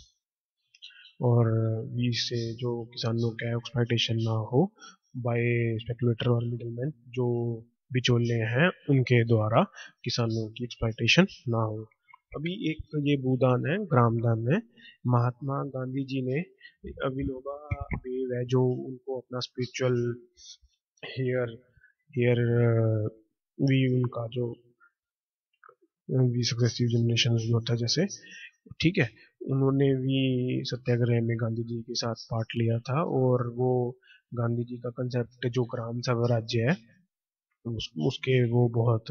और बीज से जो किसानों का एक्सप्लॉयटेशन ना हो बाय स्पेकुलेटर और मिडलमैन, जो बिचौले हैं उनके द्वारा किसानों की एक्सप्लॉयटेशन ना हो। अभी एक तो ये भूदान है, ग्रामदान है। महात्मा गांधी जी ने अविनोबा वेव है जो उनको अपना स्पिरिचुअल हेयर हेयर भी उनका जो भी सक्सेसिव जनरेशन जो होता है जैसे। ठीक है। उन्होंने भी सत्याग्रह में गांधी जी के साथ पार्ट लिया था, और वो गांधी जी का कंसेप्ट जो ग्राम स्वराज्य है उस, उसके वो बहुत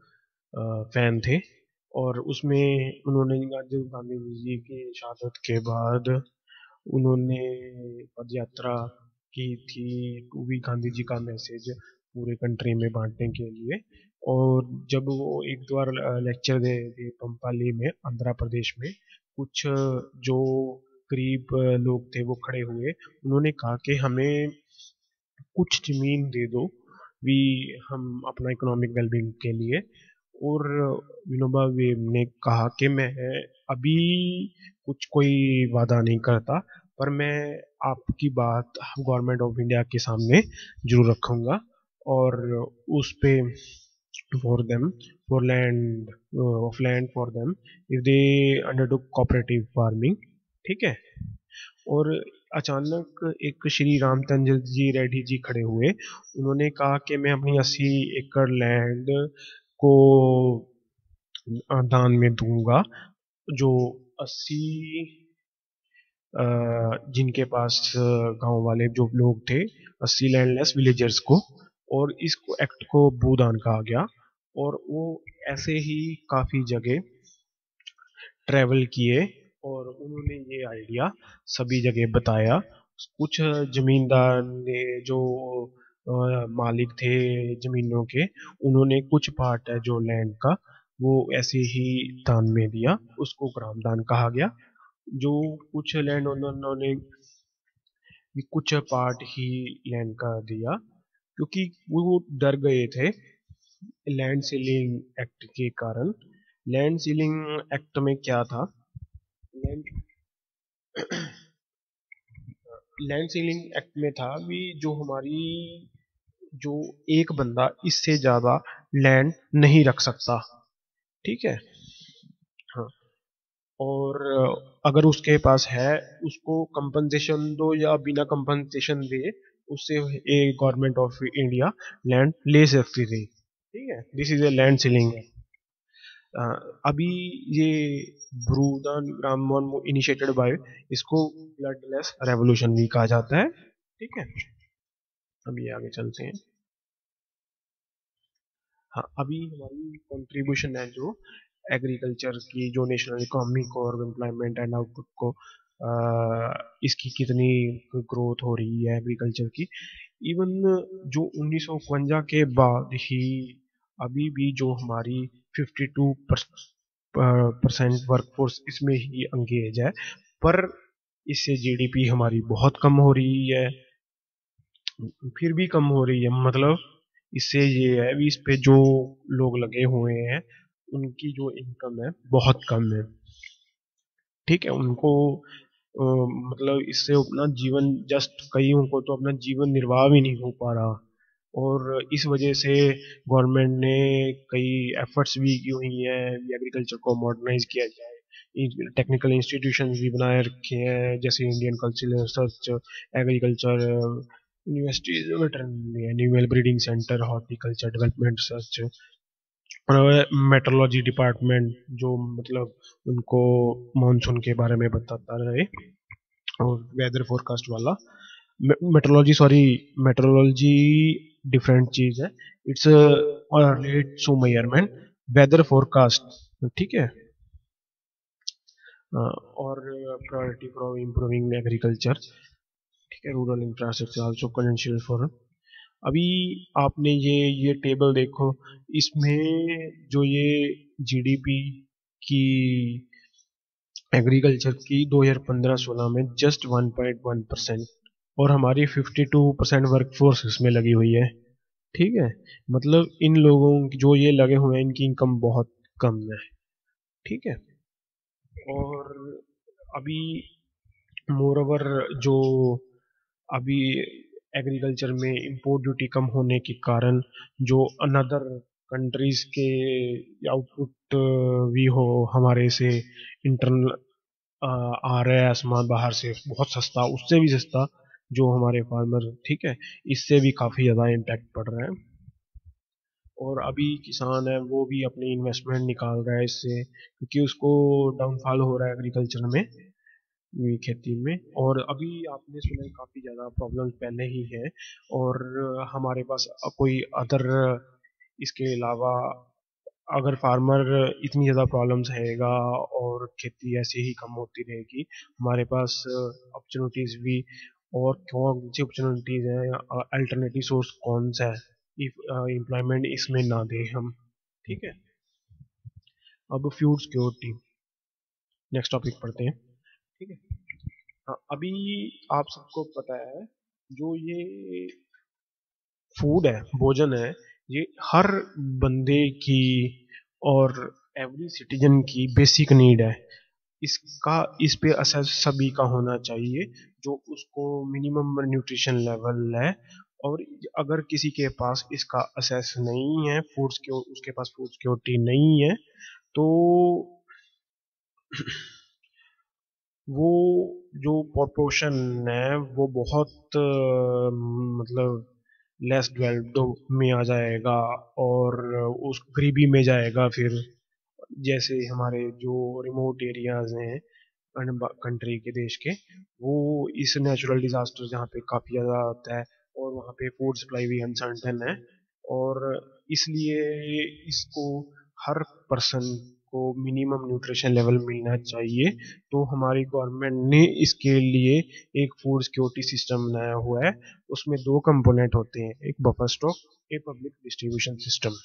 फैन थे। और उसमें उन्होंने गांधी गांधी जी की शहादत के बाद उन्होंने पद यात्रा की थी, वो भी गांधी जी का मैसेज पूरे कंट्री में बांटने के लिए। और जब वो एक बार लेक्चर दे थे पंपाली में, आंध्र प्रदेश में, कुछ जो गरीब लोग थे वो खड़े हुए, उन्होंने कहा कि हमें कुछ जमीन दे दो भी, हम अपना इकोनॉमिक वेलबींग के लिए। और विनोबा वे ने कहा कि मैं अभी कुछ कोई वादा नहीं करता, पर मैं आपकी बात गवर्नमेंट ऑफ इंडिया के सामने जरूर रखूंगा, और उस पे for them for land uh, of land for them if they undertook cooperative farming। ठीक है। और अचानक एक श्री रामचंद्र जी रेड्डी जी खड़े हुए। उन्होंने कहा कि मैं अपनी अस्सी एकड़ लैंड को अ, दान में दूंगा। जो अस्सी अ, जिनके पास गांव वाले जो लोग थे, अस्सी लैंडलेस विलेजर्स को, और इस एक्ट को भूदान कहा गया। और वो ऐसे ही काफी जगह ट्रैवल किए, और उन्होंने ये आइडिया सभी जगह बताया। कुछ जमींदार ने जो अ, मालिक थे जमीनों के, उन्होंने कुछ पार्ट है जो लैंड का, वो ऐसे ही दान में दिया। उसको ग्राम दान कहा गया। जो कुछ लैंड ओनर ने कुछ पार्ट ही लैंड का दिया, क्योंकि वो डर गए थे लैंड सीलिंग एक्ट के कारण। लैंड सीलिंग एक्ट में क्या था? लैंड लैंड सीलिंग एक्ट में था भी, जो हमारी जो एक बंदा इससे ज्यादा लैंड नहीं रख सकता। ठीक है। हाँ। और अगर उसके पास है, उसको कंपनसेशन दो या बिना कंपनसेशन दे, उससे a government of India land ले सकती थी। ठीक है। This is a land ceiling. अभी ये ब्रूदान ग्रामवन इनिशिएटेड बाय, इसको ब्लडलेस रेवोल्यूशन भी कहा जाता है। ठीक है। अभी आगे चलते हैं। हाँ, अभी हमारी कंट्रीब्यूशन है जो एग्रीकल्चर की, जो नेशनल इकोनॉमी को और एम्प्लॉयमेंट एंड आउटपुट को, अ, इसकी कितनी ग्रोथ हो रही है एग्रीकल्चर की। इवन जो उन्नीस सौ इक्यावन के बाद ही अभी भी जो हमारी फिफ्टी टू परसेंट वर्कफोर्स इसमें ही अंगेज है, पर इससे जीडीपी हमारी बहुत कम हो रही है। फिर भी कम हो रही है, मतलब इससे ये है भी, इस पे जो लोग लगे हुए हैं उनकी जो इनकम है बहुत कम है। ठीक है। उनको अ, मतलब इससे अपना जीवन, जस्ट कईयों को तो अपना जीवन निर्वाह भी नहीं हो पा रहा। और इस वजह से गवर्नमेंट ने कई एफर्ट्स भी की हुई हैं, एग्रीकल्चर को मॉडर्नाइज किया जाए। टेक्निकल इंस्टीट्यूशंस भी बनाए रखे हैं, जैसे Indian cultural research, agriculture universities, veterinary animal breeding centre, horticulture development research, और मेट्रोलॉजी डिपार्टमेंट, जो मतलब उनको मॉनसून के बारे में बताता रहे, और वेदर फोरकास्ट वाला। मेट्रोलॉजी, सॉरी, मेट्रोलॉजी डिफरेंट चीज है। It's relate to measurement, weather forecast. ठीक है। अ, और प्रायोरिटी फॉर इम्प्रूविंग एग्रीकल्चर। ठीक है। Rural infrastructure also crucial for. अभी आपने ये ये टेबल देखो, इसमें जो ये जीडीपी की एग्रीकल्चर की दो हज़ार पंद्रह सोलह में just one point one percent, और हमारी फिफ्टी टू परसेंट वर्कफोर्स इसमें लगी हुई है। ठीक है। मतलब इन लोगों की जो ये लगे हुए हैं, इनकी इनकम बहुत कम है। ठीक है। और अभी मोरओवर जो अभी एग्रीकल्चर में इंपोर्ट ड्यूटी कम होने के कारण, जो अनदर कंट्रीज के आउटपुट भी हो हमारे से इंटरनल आ रहा है सामान बाहर से बहुत सस्ता, उससे भी सस्ता, जो हमारे फार्मर, ठीक है, इससे भी काफी ज्यादा इम्पैक्ट पड़ रहा है। और अभी किसान है वो भी अपनी इन्वेस्टमेंट निकाल रहा है इससे, क्योंकि उसको डाउनफॉल हो रहा है एग्रीकल्चर में, ये खेती में। और अभी आपने सुना है काफी ज्यादा प्रॉब्लम पहले ही है, और हमारे पास कोई अदर इसके अलावा, अगर फार्मर इतनी ज़्यादा प्रॉब्लम्स रहेगा और खेती ऐसे ही कम होती रहेगी, हमारे पास अपॉर्चुनिटीज़ भी, और कौन सी अपॉर्चुनिटीज़ हैं, अल्टरनेटिव सोर्स कौन सा है, इफ एम्प्लॉयमेंट इसमें ना दे हम। ठीक है। अब फूड सिक्योरिटी, नेक्स्ट टॉपिक पढ़ते हैं। ठीक है। हाँ, अभी आप सबको पता है, जो ये फूड है, भोजन है, ये हर बंदे की और एवरी सिटीजन की बेसिक नीड है। इसका इस पे असेस सभी का होना चाहिए जो उसको मिनिमम न्यूट्रिशन लेवल है। और अगर किसी के पास इसका असेस नहीं है, फूड सिक्योर उसके पास फूड सिक्योरिटी नहीं है, तो वो जो प्रोपोर्शन है वो बहुत अ, मतलब लेस डेवलप्ड में आ जाएगा और उस गरीबी में जाएगा। फिर जैसे हमारे जो रिमोट एरियाज हैं कंट्री के देश के, वो इस नेचुरल डिजास्टर जहाँ पे काफी ज्यादा आता है और वहाँ पे फूड सप्लाई भी अनसर्टेन है। और इसलिए इसको हर पर्सन को मिनिमम न्यूट्रिशन लेवल मिलना चाहिए। तो हमारी गवर्नमेंट ने इसके लिए एक फूड सिक्योरिटी सिस्टम बनाया हुआ है। उसमें दो कंपोनेंट होते हैं, एक बफर स्टॉक, एक पब्लिक डिस्ट्रीब्यूशन सिस्टम।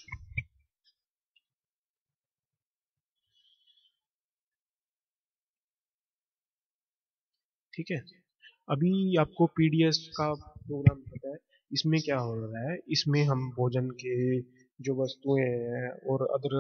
ठीक है। अभी आपको पीडीएस का प्रोग्राम पता है, इसमें क्या हो रहा है, इसमें हम भोजन के जो वस्तुएं हैं और अदर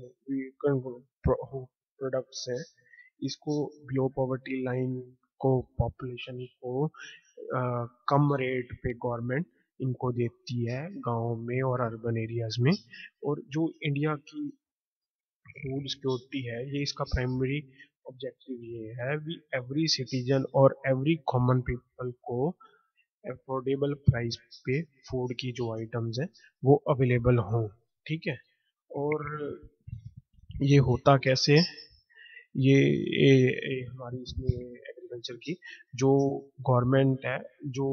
प्रोडक्ट्स हैं, इसको बिलो पॉवर्टी लाइन को पॉपुलेशन को अ, कम रेट पे गवर्नमेंट इनको देती है गांव में और अर्बन एरियाज में। और जो इंडिया की फूड सिक्योरिटी है, ये इसका प्राइमरी ऑब्जेक्टिव ये है कि एवरी सिटीजन और एवरी कॉमन पीपल को अफोर्डेबल प्राइस पे फूड की जो आइटम्स हैं वो अवेलेबल हों। ठीक है। और ये होता कैसे है, ये, ये, ये हमारी इसमें एग्रीकल्चर की जो गवर्नमेंट है, जो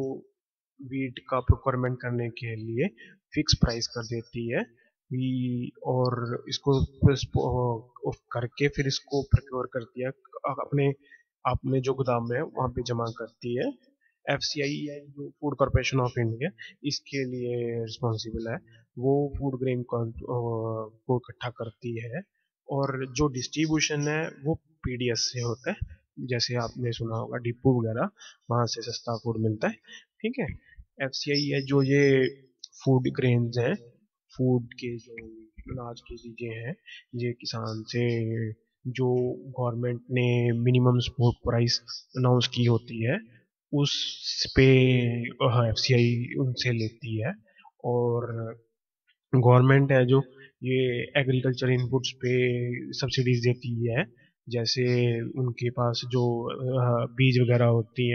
वीट का प्रोक्योरमेंट करने के लिए फिक्स प्राइस कर देती है। वी और इसको इसको करके फिर इसको प्रोक्योर करती है अपने अपने जो गोदाम है वहाँ पे जमा करती है। एफ सी आई है जो फूड कॉरपोरेशन ऑफ इंडिया, इसके लिए रिस्पॉन्सिबल है। वो फूड ग्रेन को को इकट्ठा करती है। और जो डिस्ट्रीब्यूशन है वो पीडीएस से होता है, जैसे आपने सुना होगा डिपो वगैरह, वहाँ से सस्ता फूड मिलता है। ठीक है। एफ सी आई है जो ये फूड ग्रेन्स हैं, फूड के जो अनाज की चीजें हैं, ये किसान से जो गवर्नमेंट ने मिनिमम सपोर्ट प्राइस अनाउंस की होती है उस पे एफ सी आई उनसे लेती है। और गवर्नमेंट है जो ये एग्रीकल्चर इनपुट्स पे सब्सिडीज देती है। जैसे उनके पास जो अ, बीज वगैरह होती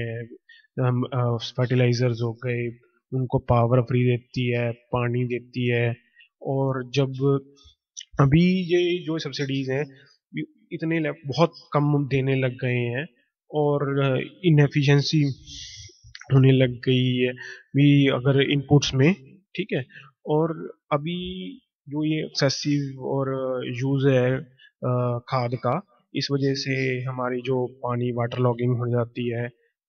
हैं, फर्टिलाइजर्स हो गए, उनको पावर फ्री देती है, पानी देती है। और जब अभी ये जो सब्सिडीज हैं ये इतने ले- बहुत कम देने लग गए हैं और इनएफिशिएंसी होने लग गई है भी अगर इनपुट्स में। ठीक है। और अभी जो ये एक्सेसिव और यूज है अ, खाद का, इस वजह से हमारी जो पानी वाटर लॉगिंग हो जाती है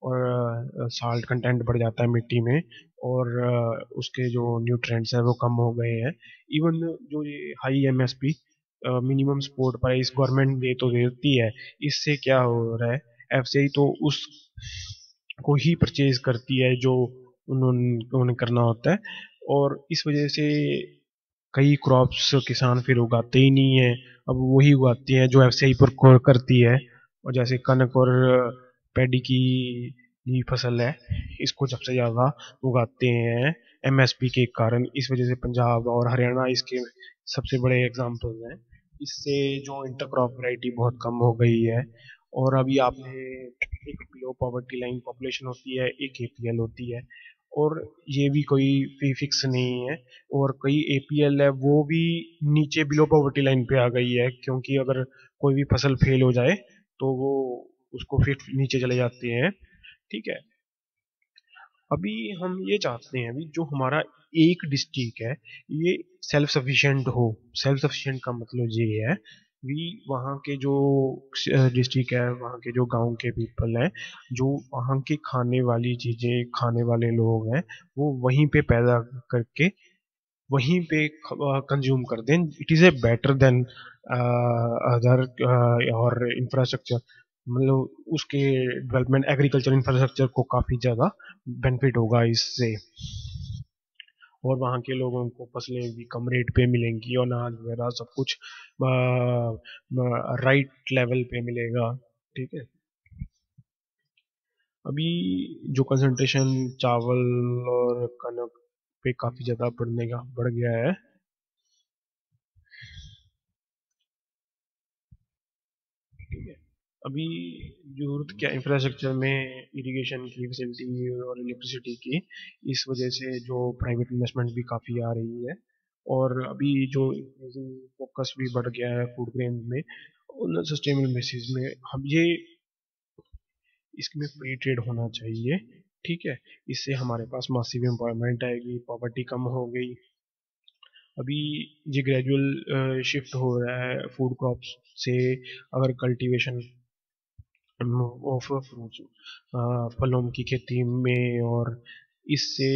और साल्ट कंटेंट बढ़ जाता है मिट्टी में। और अ, उसके जो न्यूट्रिएंट्स हैं वो कम हो गए हैं। इवन जो ये high MSP minimum support price government दे तो देती है, इससे क्या हो रहा है, एफसीआई तो उस को ही परचेज करती है जो उन्होंने उन्हें करना होता है। और इस वजह से कई क्रॉप्स किसान फिर उगाते ही नहीं है। अब वही उगाते हैं जो एफसीआई पर क- करती है। और जैसे कनक और पैडी की ये फसल है, इसको सबसे ज़्यादा उगाते हैं एमएसपी के कारण। इस वजह से पंजाब और हरियाणा इसके सबसे बड़े एग्जाम्पल हैं। इससे जो इंटरक्रॉप वैरायटी बहुत कम हो गई है। और अभी आपने, एक बिलो पॉवर्टी लाइन पॉपुलेशन होती है, एक एपीएल होती है। और ये भी कोई फिक्स नहीं है। और कई एपीएल है वो भी नीचे बिलो पॉवर्टी लाइन पे आ गई है, क्योंकि अगर कोई भी फसल फेल हो जाए तो वो उसको फिर नीचे चले जाते हैं। ठीक है। अभी हम ये चाहते हैं अभी जो हमारा एक डिस्ट्रिक्ट है ये सेल्फ सफिशिएंट हो। सेल्फ सफिशिएंट का मतलब ये है भी वहाँ के जो डिस्ट्रिक्ट है, वहाँ के जो गांव के पीपल हैं, जो वहाँ की खाने वाली चीजें खाने वाले लोग हैं, वो वहीं पे पैदा करके वहीं पे कंज्यूम कर दें। It is a better than other और इंफ्रास्ट्रक्चर। मतलब उसके डेवलपमेंट एग्रीकल्चर इंफ्रास्ट्रक्चर को काफ़ी ज़्यादा बेनिफिट होगा इससे। और वहाँ के लोगों को फसलें भी कम रेट पे मिलेंगी और अनाज वगैरह सब कुछ राइट लेवल पे मिलेगा। ठीक है। अभी जो कंसंट्रेशन चावल और कनक पे काफ़ी ज़्यादा बढ़ने का बढ़ गया है। ठीक है। अभी जरूरत क्या इंफ्रास्ट्रक्चर में इरिगेशन की फैसिलिटी और इलेक्ट्रिसिटी की, इस वजह से जो प्राइवेट इन्वेस्टमेंट भी काफ़ी आ रही है। और अभी जो फोकस भी बढ़ गया है फूड ग्रेन में, उन सस्टेनेबल बेसिस में हम ये इसमें फ्री ट्रेड होना चाहिए। ठीक है। इससे हमारे पास मासिव एम्प्लॉयमेंट आएगी, पॉवर्टी कम हो गई। अभी ये ग्रेजुअल शिफ्ट हो रहा है फूड क्रॉप्स से, अगर कल्टीवेशन ऑफ फ्रूट्स, फलों की खेती में, और इससे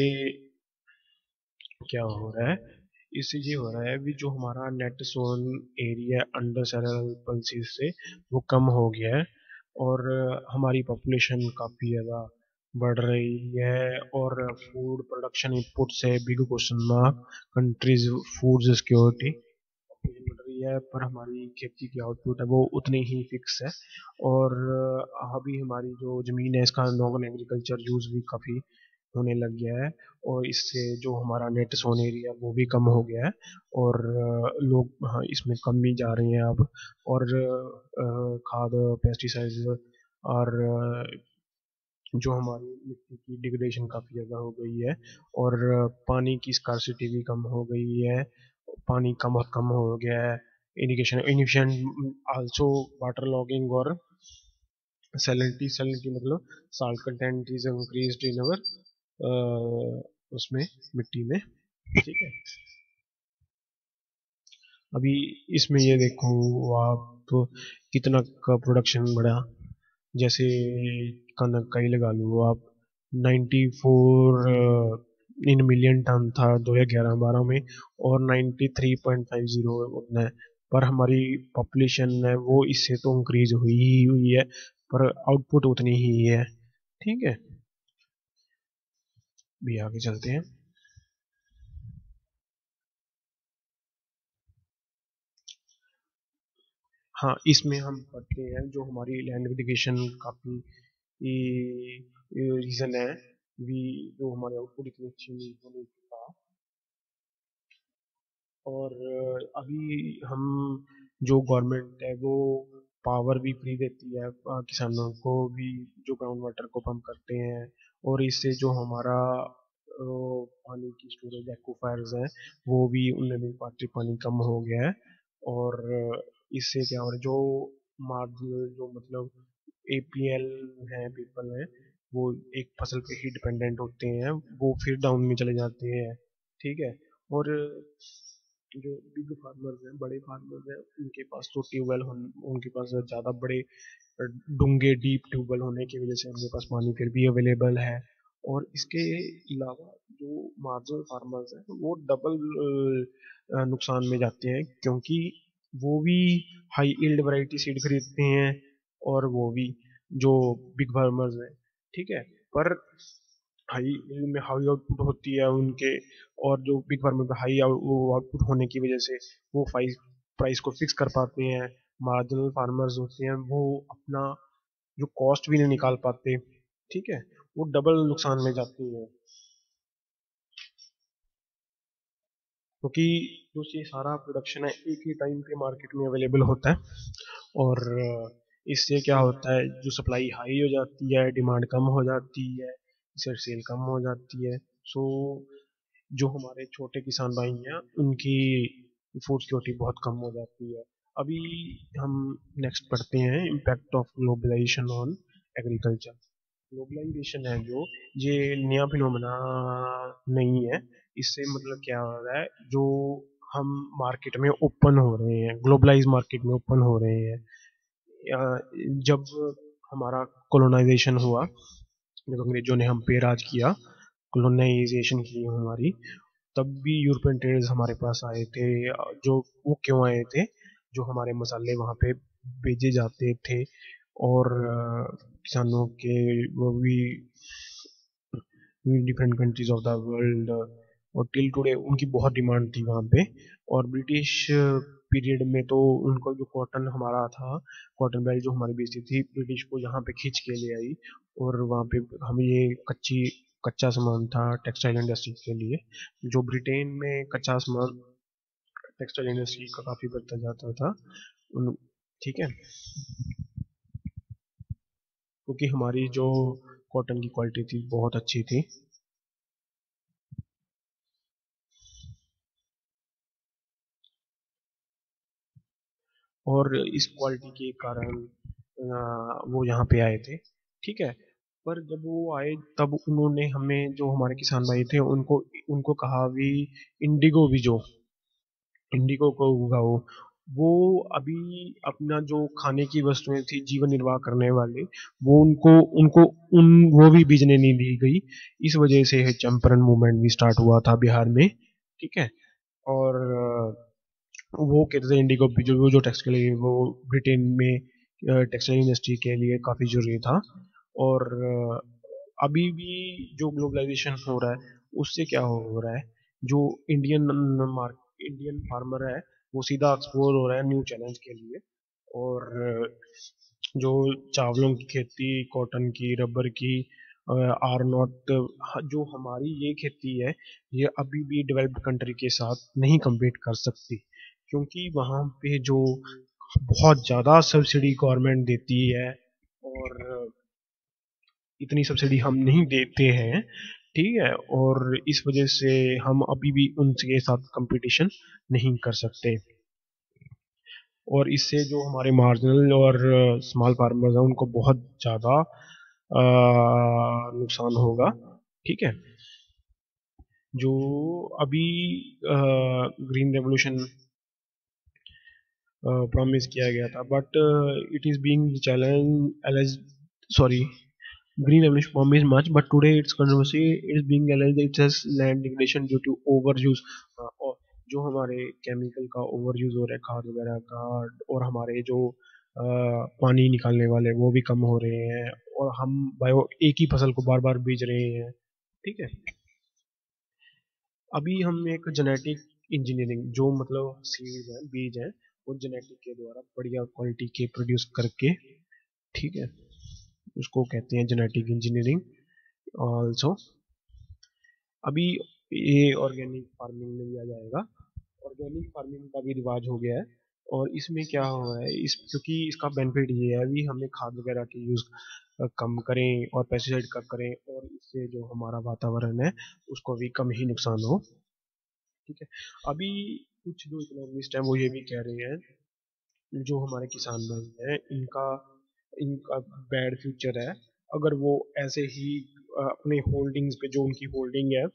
क्या हो रहा है, इससे ये हो रहा है भी जो हमारा net sown area under cerebral palsy से वो कम हो गया है। और हमारी पॉपुलेशन काफ़ी ज़्यादा बढ़ रही है, और फूड प्रोडक्शन इनपुट से big question mark. Countries food security बढ़ रही है, पर हमारी खेती की आउटपुट है वो उतनी ही फिक्स है। और अभी हमारी जो ज़मीन है इसका नॉन एग्रीकल्चर यूज़ भी काफ़ी होने लग गया है, और इससे जो हमारा नेट सोन एरिया वो भी कम हो गया है। और अ, लोग हाँ इसमें कम भी जा रहे हैं अब। और अ, खाद, पेस्टिसाइड्स, और अ, जो हमारी मिट्टी की डिग्रेडेशन काफ़ी ज़्यादा हो गई है। और अ, पानी की स्कार्सिटी भी कम हो गई है, पानी कम कम हो गया है। Irrigation inefficient also, water logging और सैलिनिटी सैलिनिटी मतलब salt content is increased in our उसमें मिट्टी में। ठीक है। अभी इसमें ये देखो आप, तो कितना का प्रोडक्शन बढ़ा। जैसे कनक का ही लगा लो आप, ninety four in million ton था दो हज़ार ग्यारह बारह में, और ninety three point five zero उतना है। पर हमारी पॉपुलेशन है वो इससे तो इंक्रीज हुई ही हुई है, पर आउटपुट उतनी ही है। ठीक है। भी आगे चलते हैं। हाँ, इसमें हम पढ़ते हैं जो हमारी लैंड एप्लीकेशन काफ़ी रीज़न है भी, जो हमारे आउटपुट इतनी अच्छी नहीं होने का। और अ, अभी हम जो गवर्नमेंट है वो पावर भी फ्री देती है अ, किसानों को भी, जो ग्राउंड वाटर को पंप करते हैं। और इससे जो हमारा अ, पानी की स्टोरेज एक्वाफायर्स हैं वो भी, उनमें भी पानी पानी कम हो गया है। और अ, इससे क्या हो रहा है, जो मार्जिनल जो मतलब एपीएल हैं, पीपल हैं, वो एक फसल पे ही डिपेंडेंट होते हैं, वो फिर डाउन में चले जाते हैं। ठीक है। और जो बिग फार्मर्स हैं, बड़े फार्मर्स हैं, उनके पास तो ट्यूबवेल उनके पास ज़्यादा बड़े डूंगे डीप ट्यूबवेल होने की वजह से उनके पास पानी फिर भी अवेलेबल है। और इसके अलावा जो मार्जिनल फार्मर्स हैं वो डबल नुकसान में जाते हैं, क्योंकि वो भी हाई यील्ड वैरायटी सीड खरीदते हैं, और वो भी जो बिग फार्मर्स हैं। ठीक है। पर हाई में हाई आउटपुट होती है उनके, और जो बिग फार्मर का हाई आउटपुट होने की वजह से वो प्राइस प्राइस को फिक्स कर पाते हैं। मार्जिनल फार्मर्स होते हैं वो अपना जो कॉस्ट भी नहीं निकाल पाते। ठीक है। वो डबल नुकसान में जाती है, क्योंकि जो ये सारा प्रोडक्शन है एक ही टाइम पे मार्केट में अवेलेबल होता है। और अ, इससे क्या होता है, जो सप्लाई हाई हो जाती है, डिमांड कम हो जाती है, इससे सेल कम हो जाती है। सो जो हमारे छोटे किसान भाई हैं उनकी फूड सिक्योरिटी बहुत कम हो जाती है। अभी हम नेक्स्ट पढ़ते हैं impact of globalization on agriculture. Globalization है जो, ये नया फिनोमेना नहीं है। इससे मतलब क्या हो रहा है, जो हम मार्केट में ओपन हो रहे हैं, ग्लोबलाइज मार्केट में ओपन हो रहे हैं। अ, जब हमारा कॉलोनाइजेशन हुआ, जब अंग्रेजों ने हम पे राज किया, कॉलोनाइजेशन की हमारी, तब भी यूरोपियन ट्रेडर्स हमारे पास आए थे। जो वो क्यों आए थे, जो हमारे मसाले वहाँ पे भेजे जाते थे, और अ, किसानों के वो भी different countries of the world और टिल टुडे उनकी बहुत डिमांड थी वहाँ पे। और ब्रिटिश पीरियड में तो उनको जो कॉटन हमारा था, कॉटन बैग जो हमारी बेचती थी, ब्रिटिश को यहाँ पे खींच के ले आई। और वहाँ पे हम ये कच्ची कच्चा सामान था टेक्सटाइल इंडस्ट्री के लिए। जो ब्रिटेन में कच्चा सामान टेक्सटाइल इंडस्ट्री का काफी बढ़ता जाता था उन, ठीक है, क्योंकि हमारी जो कॉटन की क्वालिटी थी बहुत अच्छी थी। और इस क्वालिटी के कारण अ, वो यहाँ पे आए थे, ठीक है। पर जब वो आए तब उन्होंने हमें, जो हमारे किसान भाई थे, उनको उनको कहा भी इंडिगो बीजो, इंडिगो को उगाओ। वो अभी अपना जो खाने की वस्तुएं थी जीवन निर्वाह करने वाले, वो उनको उनको उन वो भी बीजने नहीं दी गई। इस वजह से चंपारण मूवमेंट भी स्टार्ट हुआ था बिहार में, ठीक है। और वो कहते थे इंडिगो जो वो जो टेक्सटाइल वो ब्रिटेन में टेक्सटाइल इंडस्ट्री के लिए काफ़ी जरूरी था। और अ, अभी भी जो ग्लोबलाइजेशन हो रहा है उससे क्या हो रहा है, जो इंडियन मार्क इंडियन फार्मर है वो सीधा एक्सपोज हो रहा है न्यू चैलेंज के लिए। और अ, जो चावलों की खेती, कॉटन की, रबर की, आर नॉट, जो हमारी ये खेती है, ये अभी भी डेवलप्ड कंट्री के साथ नहीं compete कर सकती, क्योंकि वहाँ पे जो बहुत ज़्यादा सब्सिडी गवर्नमेंट देती है, और इतनी सब्सिडी हम नहीं देते हैं, ठीक है। और इस वजह से हम अभी भी उनके साथ कंपटीशन नहीं कर सकते। और इससे जो हमारे मार्जिनल और स्मॉल फार्मर्स हैं उनको बहुत ज़्यादा अ, नुकसान होगा, ठीक है। जो अभी ग्रीन रेवोल्यूशन प्रॉमिस किया गया था, but it is being challenge, sorry, green revolution promised much, but today its controversy is being alleged it has land degradation due to overuse। अ, और जो हमारे केमिकल का ओवर यूज हो रहा है, खाद वगैरह का, और हमारे जो अ, पानी निकालने वाले वो भी कम हो रहे हैं, और हम बायो एक ही फसल को बार बार बीज रहे हैं, ठीक है। अभी हम एक जेनेटिक इंजीनियरिंग, जो मतलब सीड है, बीज है, वो जेनेटिक के द्वारा बढ़िया क्वालिटी के प्रोड्यूस करके, ठीक है, उसको कहते हैं जेनेटिक इंजीनियरिंग ऑल्सो। अभी ये ऑर्गेनिक फार्मिंग में भी आ जाएगा। ऑर्गेनिक फार्मिंग का भी रिवाज हो गया है। और इसमें क्या हो रहा है, इस क्योंकि इसका बेनिफिट ये है, अभी हमें खाद वगैरह की यूज कम करें और पेस्टिसाइड कम करें, और इससे जो हमारा वातावरण है उसको भी कम ही नुकसान हो, ठीक है। अभी कुछ जो इकोनॉमिस्ट हैं वो ये भी कह रहे हैं, जो हमारे किसान भाई हैं इनका इनका बैड फ्यूचर है, अगर वो ऐसे ही अ, अपने होल्डिंग्स पे, जो उनकी होल्डिंग है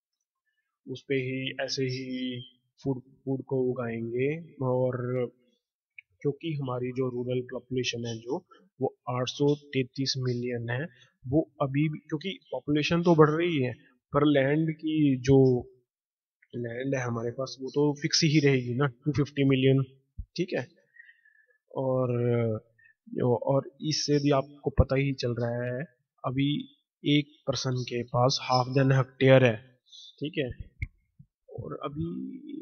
उस पे ही ऐसे ही फूड फूड को उगाएंगे। और क्योंकि हमारी जो रूरल पॉपुलेशन है, जो वो आठ सौ तैतीस मिलियन है, वो अभी भी, क्योंकि पॉपुलेशन तो बढ़ रही है, पर लैंड की जो लैंड है हमारे पास वो तो फिक्स ही रहेगी ना, टू फिफ्टी मिलियन, ठीक है। और और इससे भी आपको पता ही चल रहा है, अभी एक पर्सन के पास हाफ एन हेक्टेयर है, ठीक है। और अभी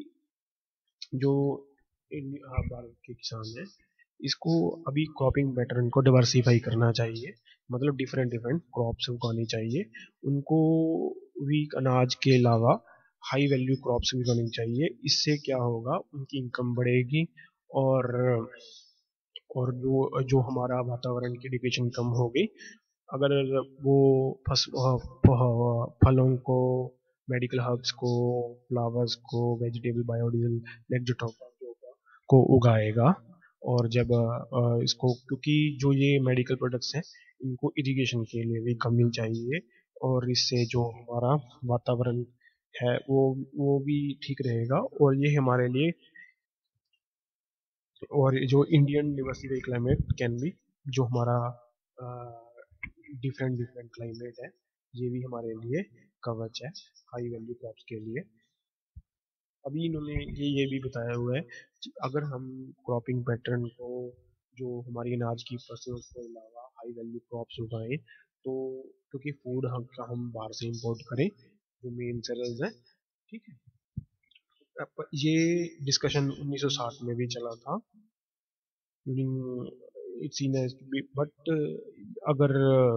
जो इंडिया, हाँ, भारत के किसान है, इसको अभी क्रॉपिंग पैटर्न को डिवर्सिफाई करना चाहिए, मतलब डिफरेंट डिफरेंट क्रॉप्स उगानी चाहिए उनको। वीक अनाज के अलावा हाई वैल्यू क्रॉप्स भी उगानी चाहिए। इससे क्या होगा, उनकी इनकम बढ़ेगी। और और जो जो हमारा वातावरण की डिग्रेडेशन कम होगी, अगर वो फस फलों को, मेडिकल हर्ब्स को, फ्लावर्स को, वेजिटेबल बायोडीजल, लाइक जो टोबैको को उगाएगा। और जब अ, इसको, क्योंकि जो ये मेडिकल प्रोडक्ट्स हैं इनको इरिगेशन के लिए भी कमी चाहिए, और इससे जो हमारा वातावरण है वो वो भी ठीक रहेगा। और ये हमारे लिए, और जो Indian diversified climate can be, जो हमारा डिफरेंट डिफरेंट क्लाइमेट है, ये भी हमारे लिए कवच है हाई वैल्यू क्रॉप्स के लिए। अभी इन्होंने ये ये भी बताया हुआ है कि अगर हम क्रॉपिंग पैटर्न को, जो हमारी अनाज की फसलों के अलावा हाई वैल्यू क्रॉप्स उगाएं, तो क्योंकि फूड हम हम बाहर से इंपोर्ट करें, जो मेन सेलर्स हैं, ठीक है। अब ये डिस्कशन उन्नीस सौ साठ में भी चला था, इट्स सीन एज बट अगर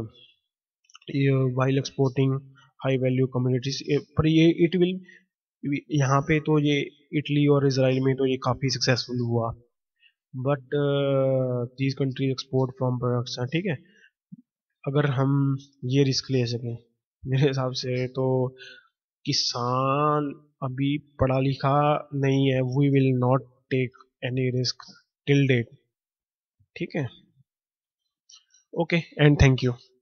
while exporting high value communities, पर ये इट विल, यहाँ पे तो ये इटली और इसराइल में तो ये काफ़ी सक्सेसफुल हुआ, but these countries export from products हैं, ठीक है। अगर हम ये रिस्क ले सकें मेरे हिसाब से, तो किसान अभी पढ़ा लिखा नहीं है, we will not take any risk till date, ठीक है। Okay and thank you.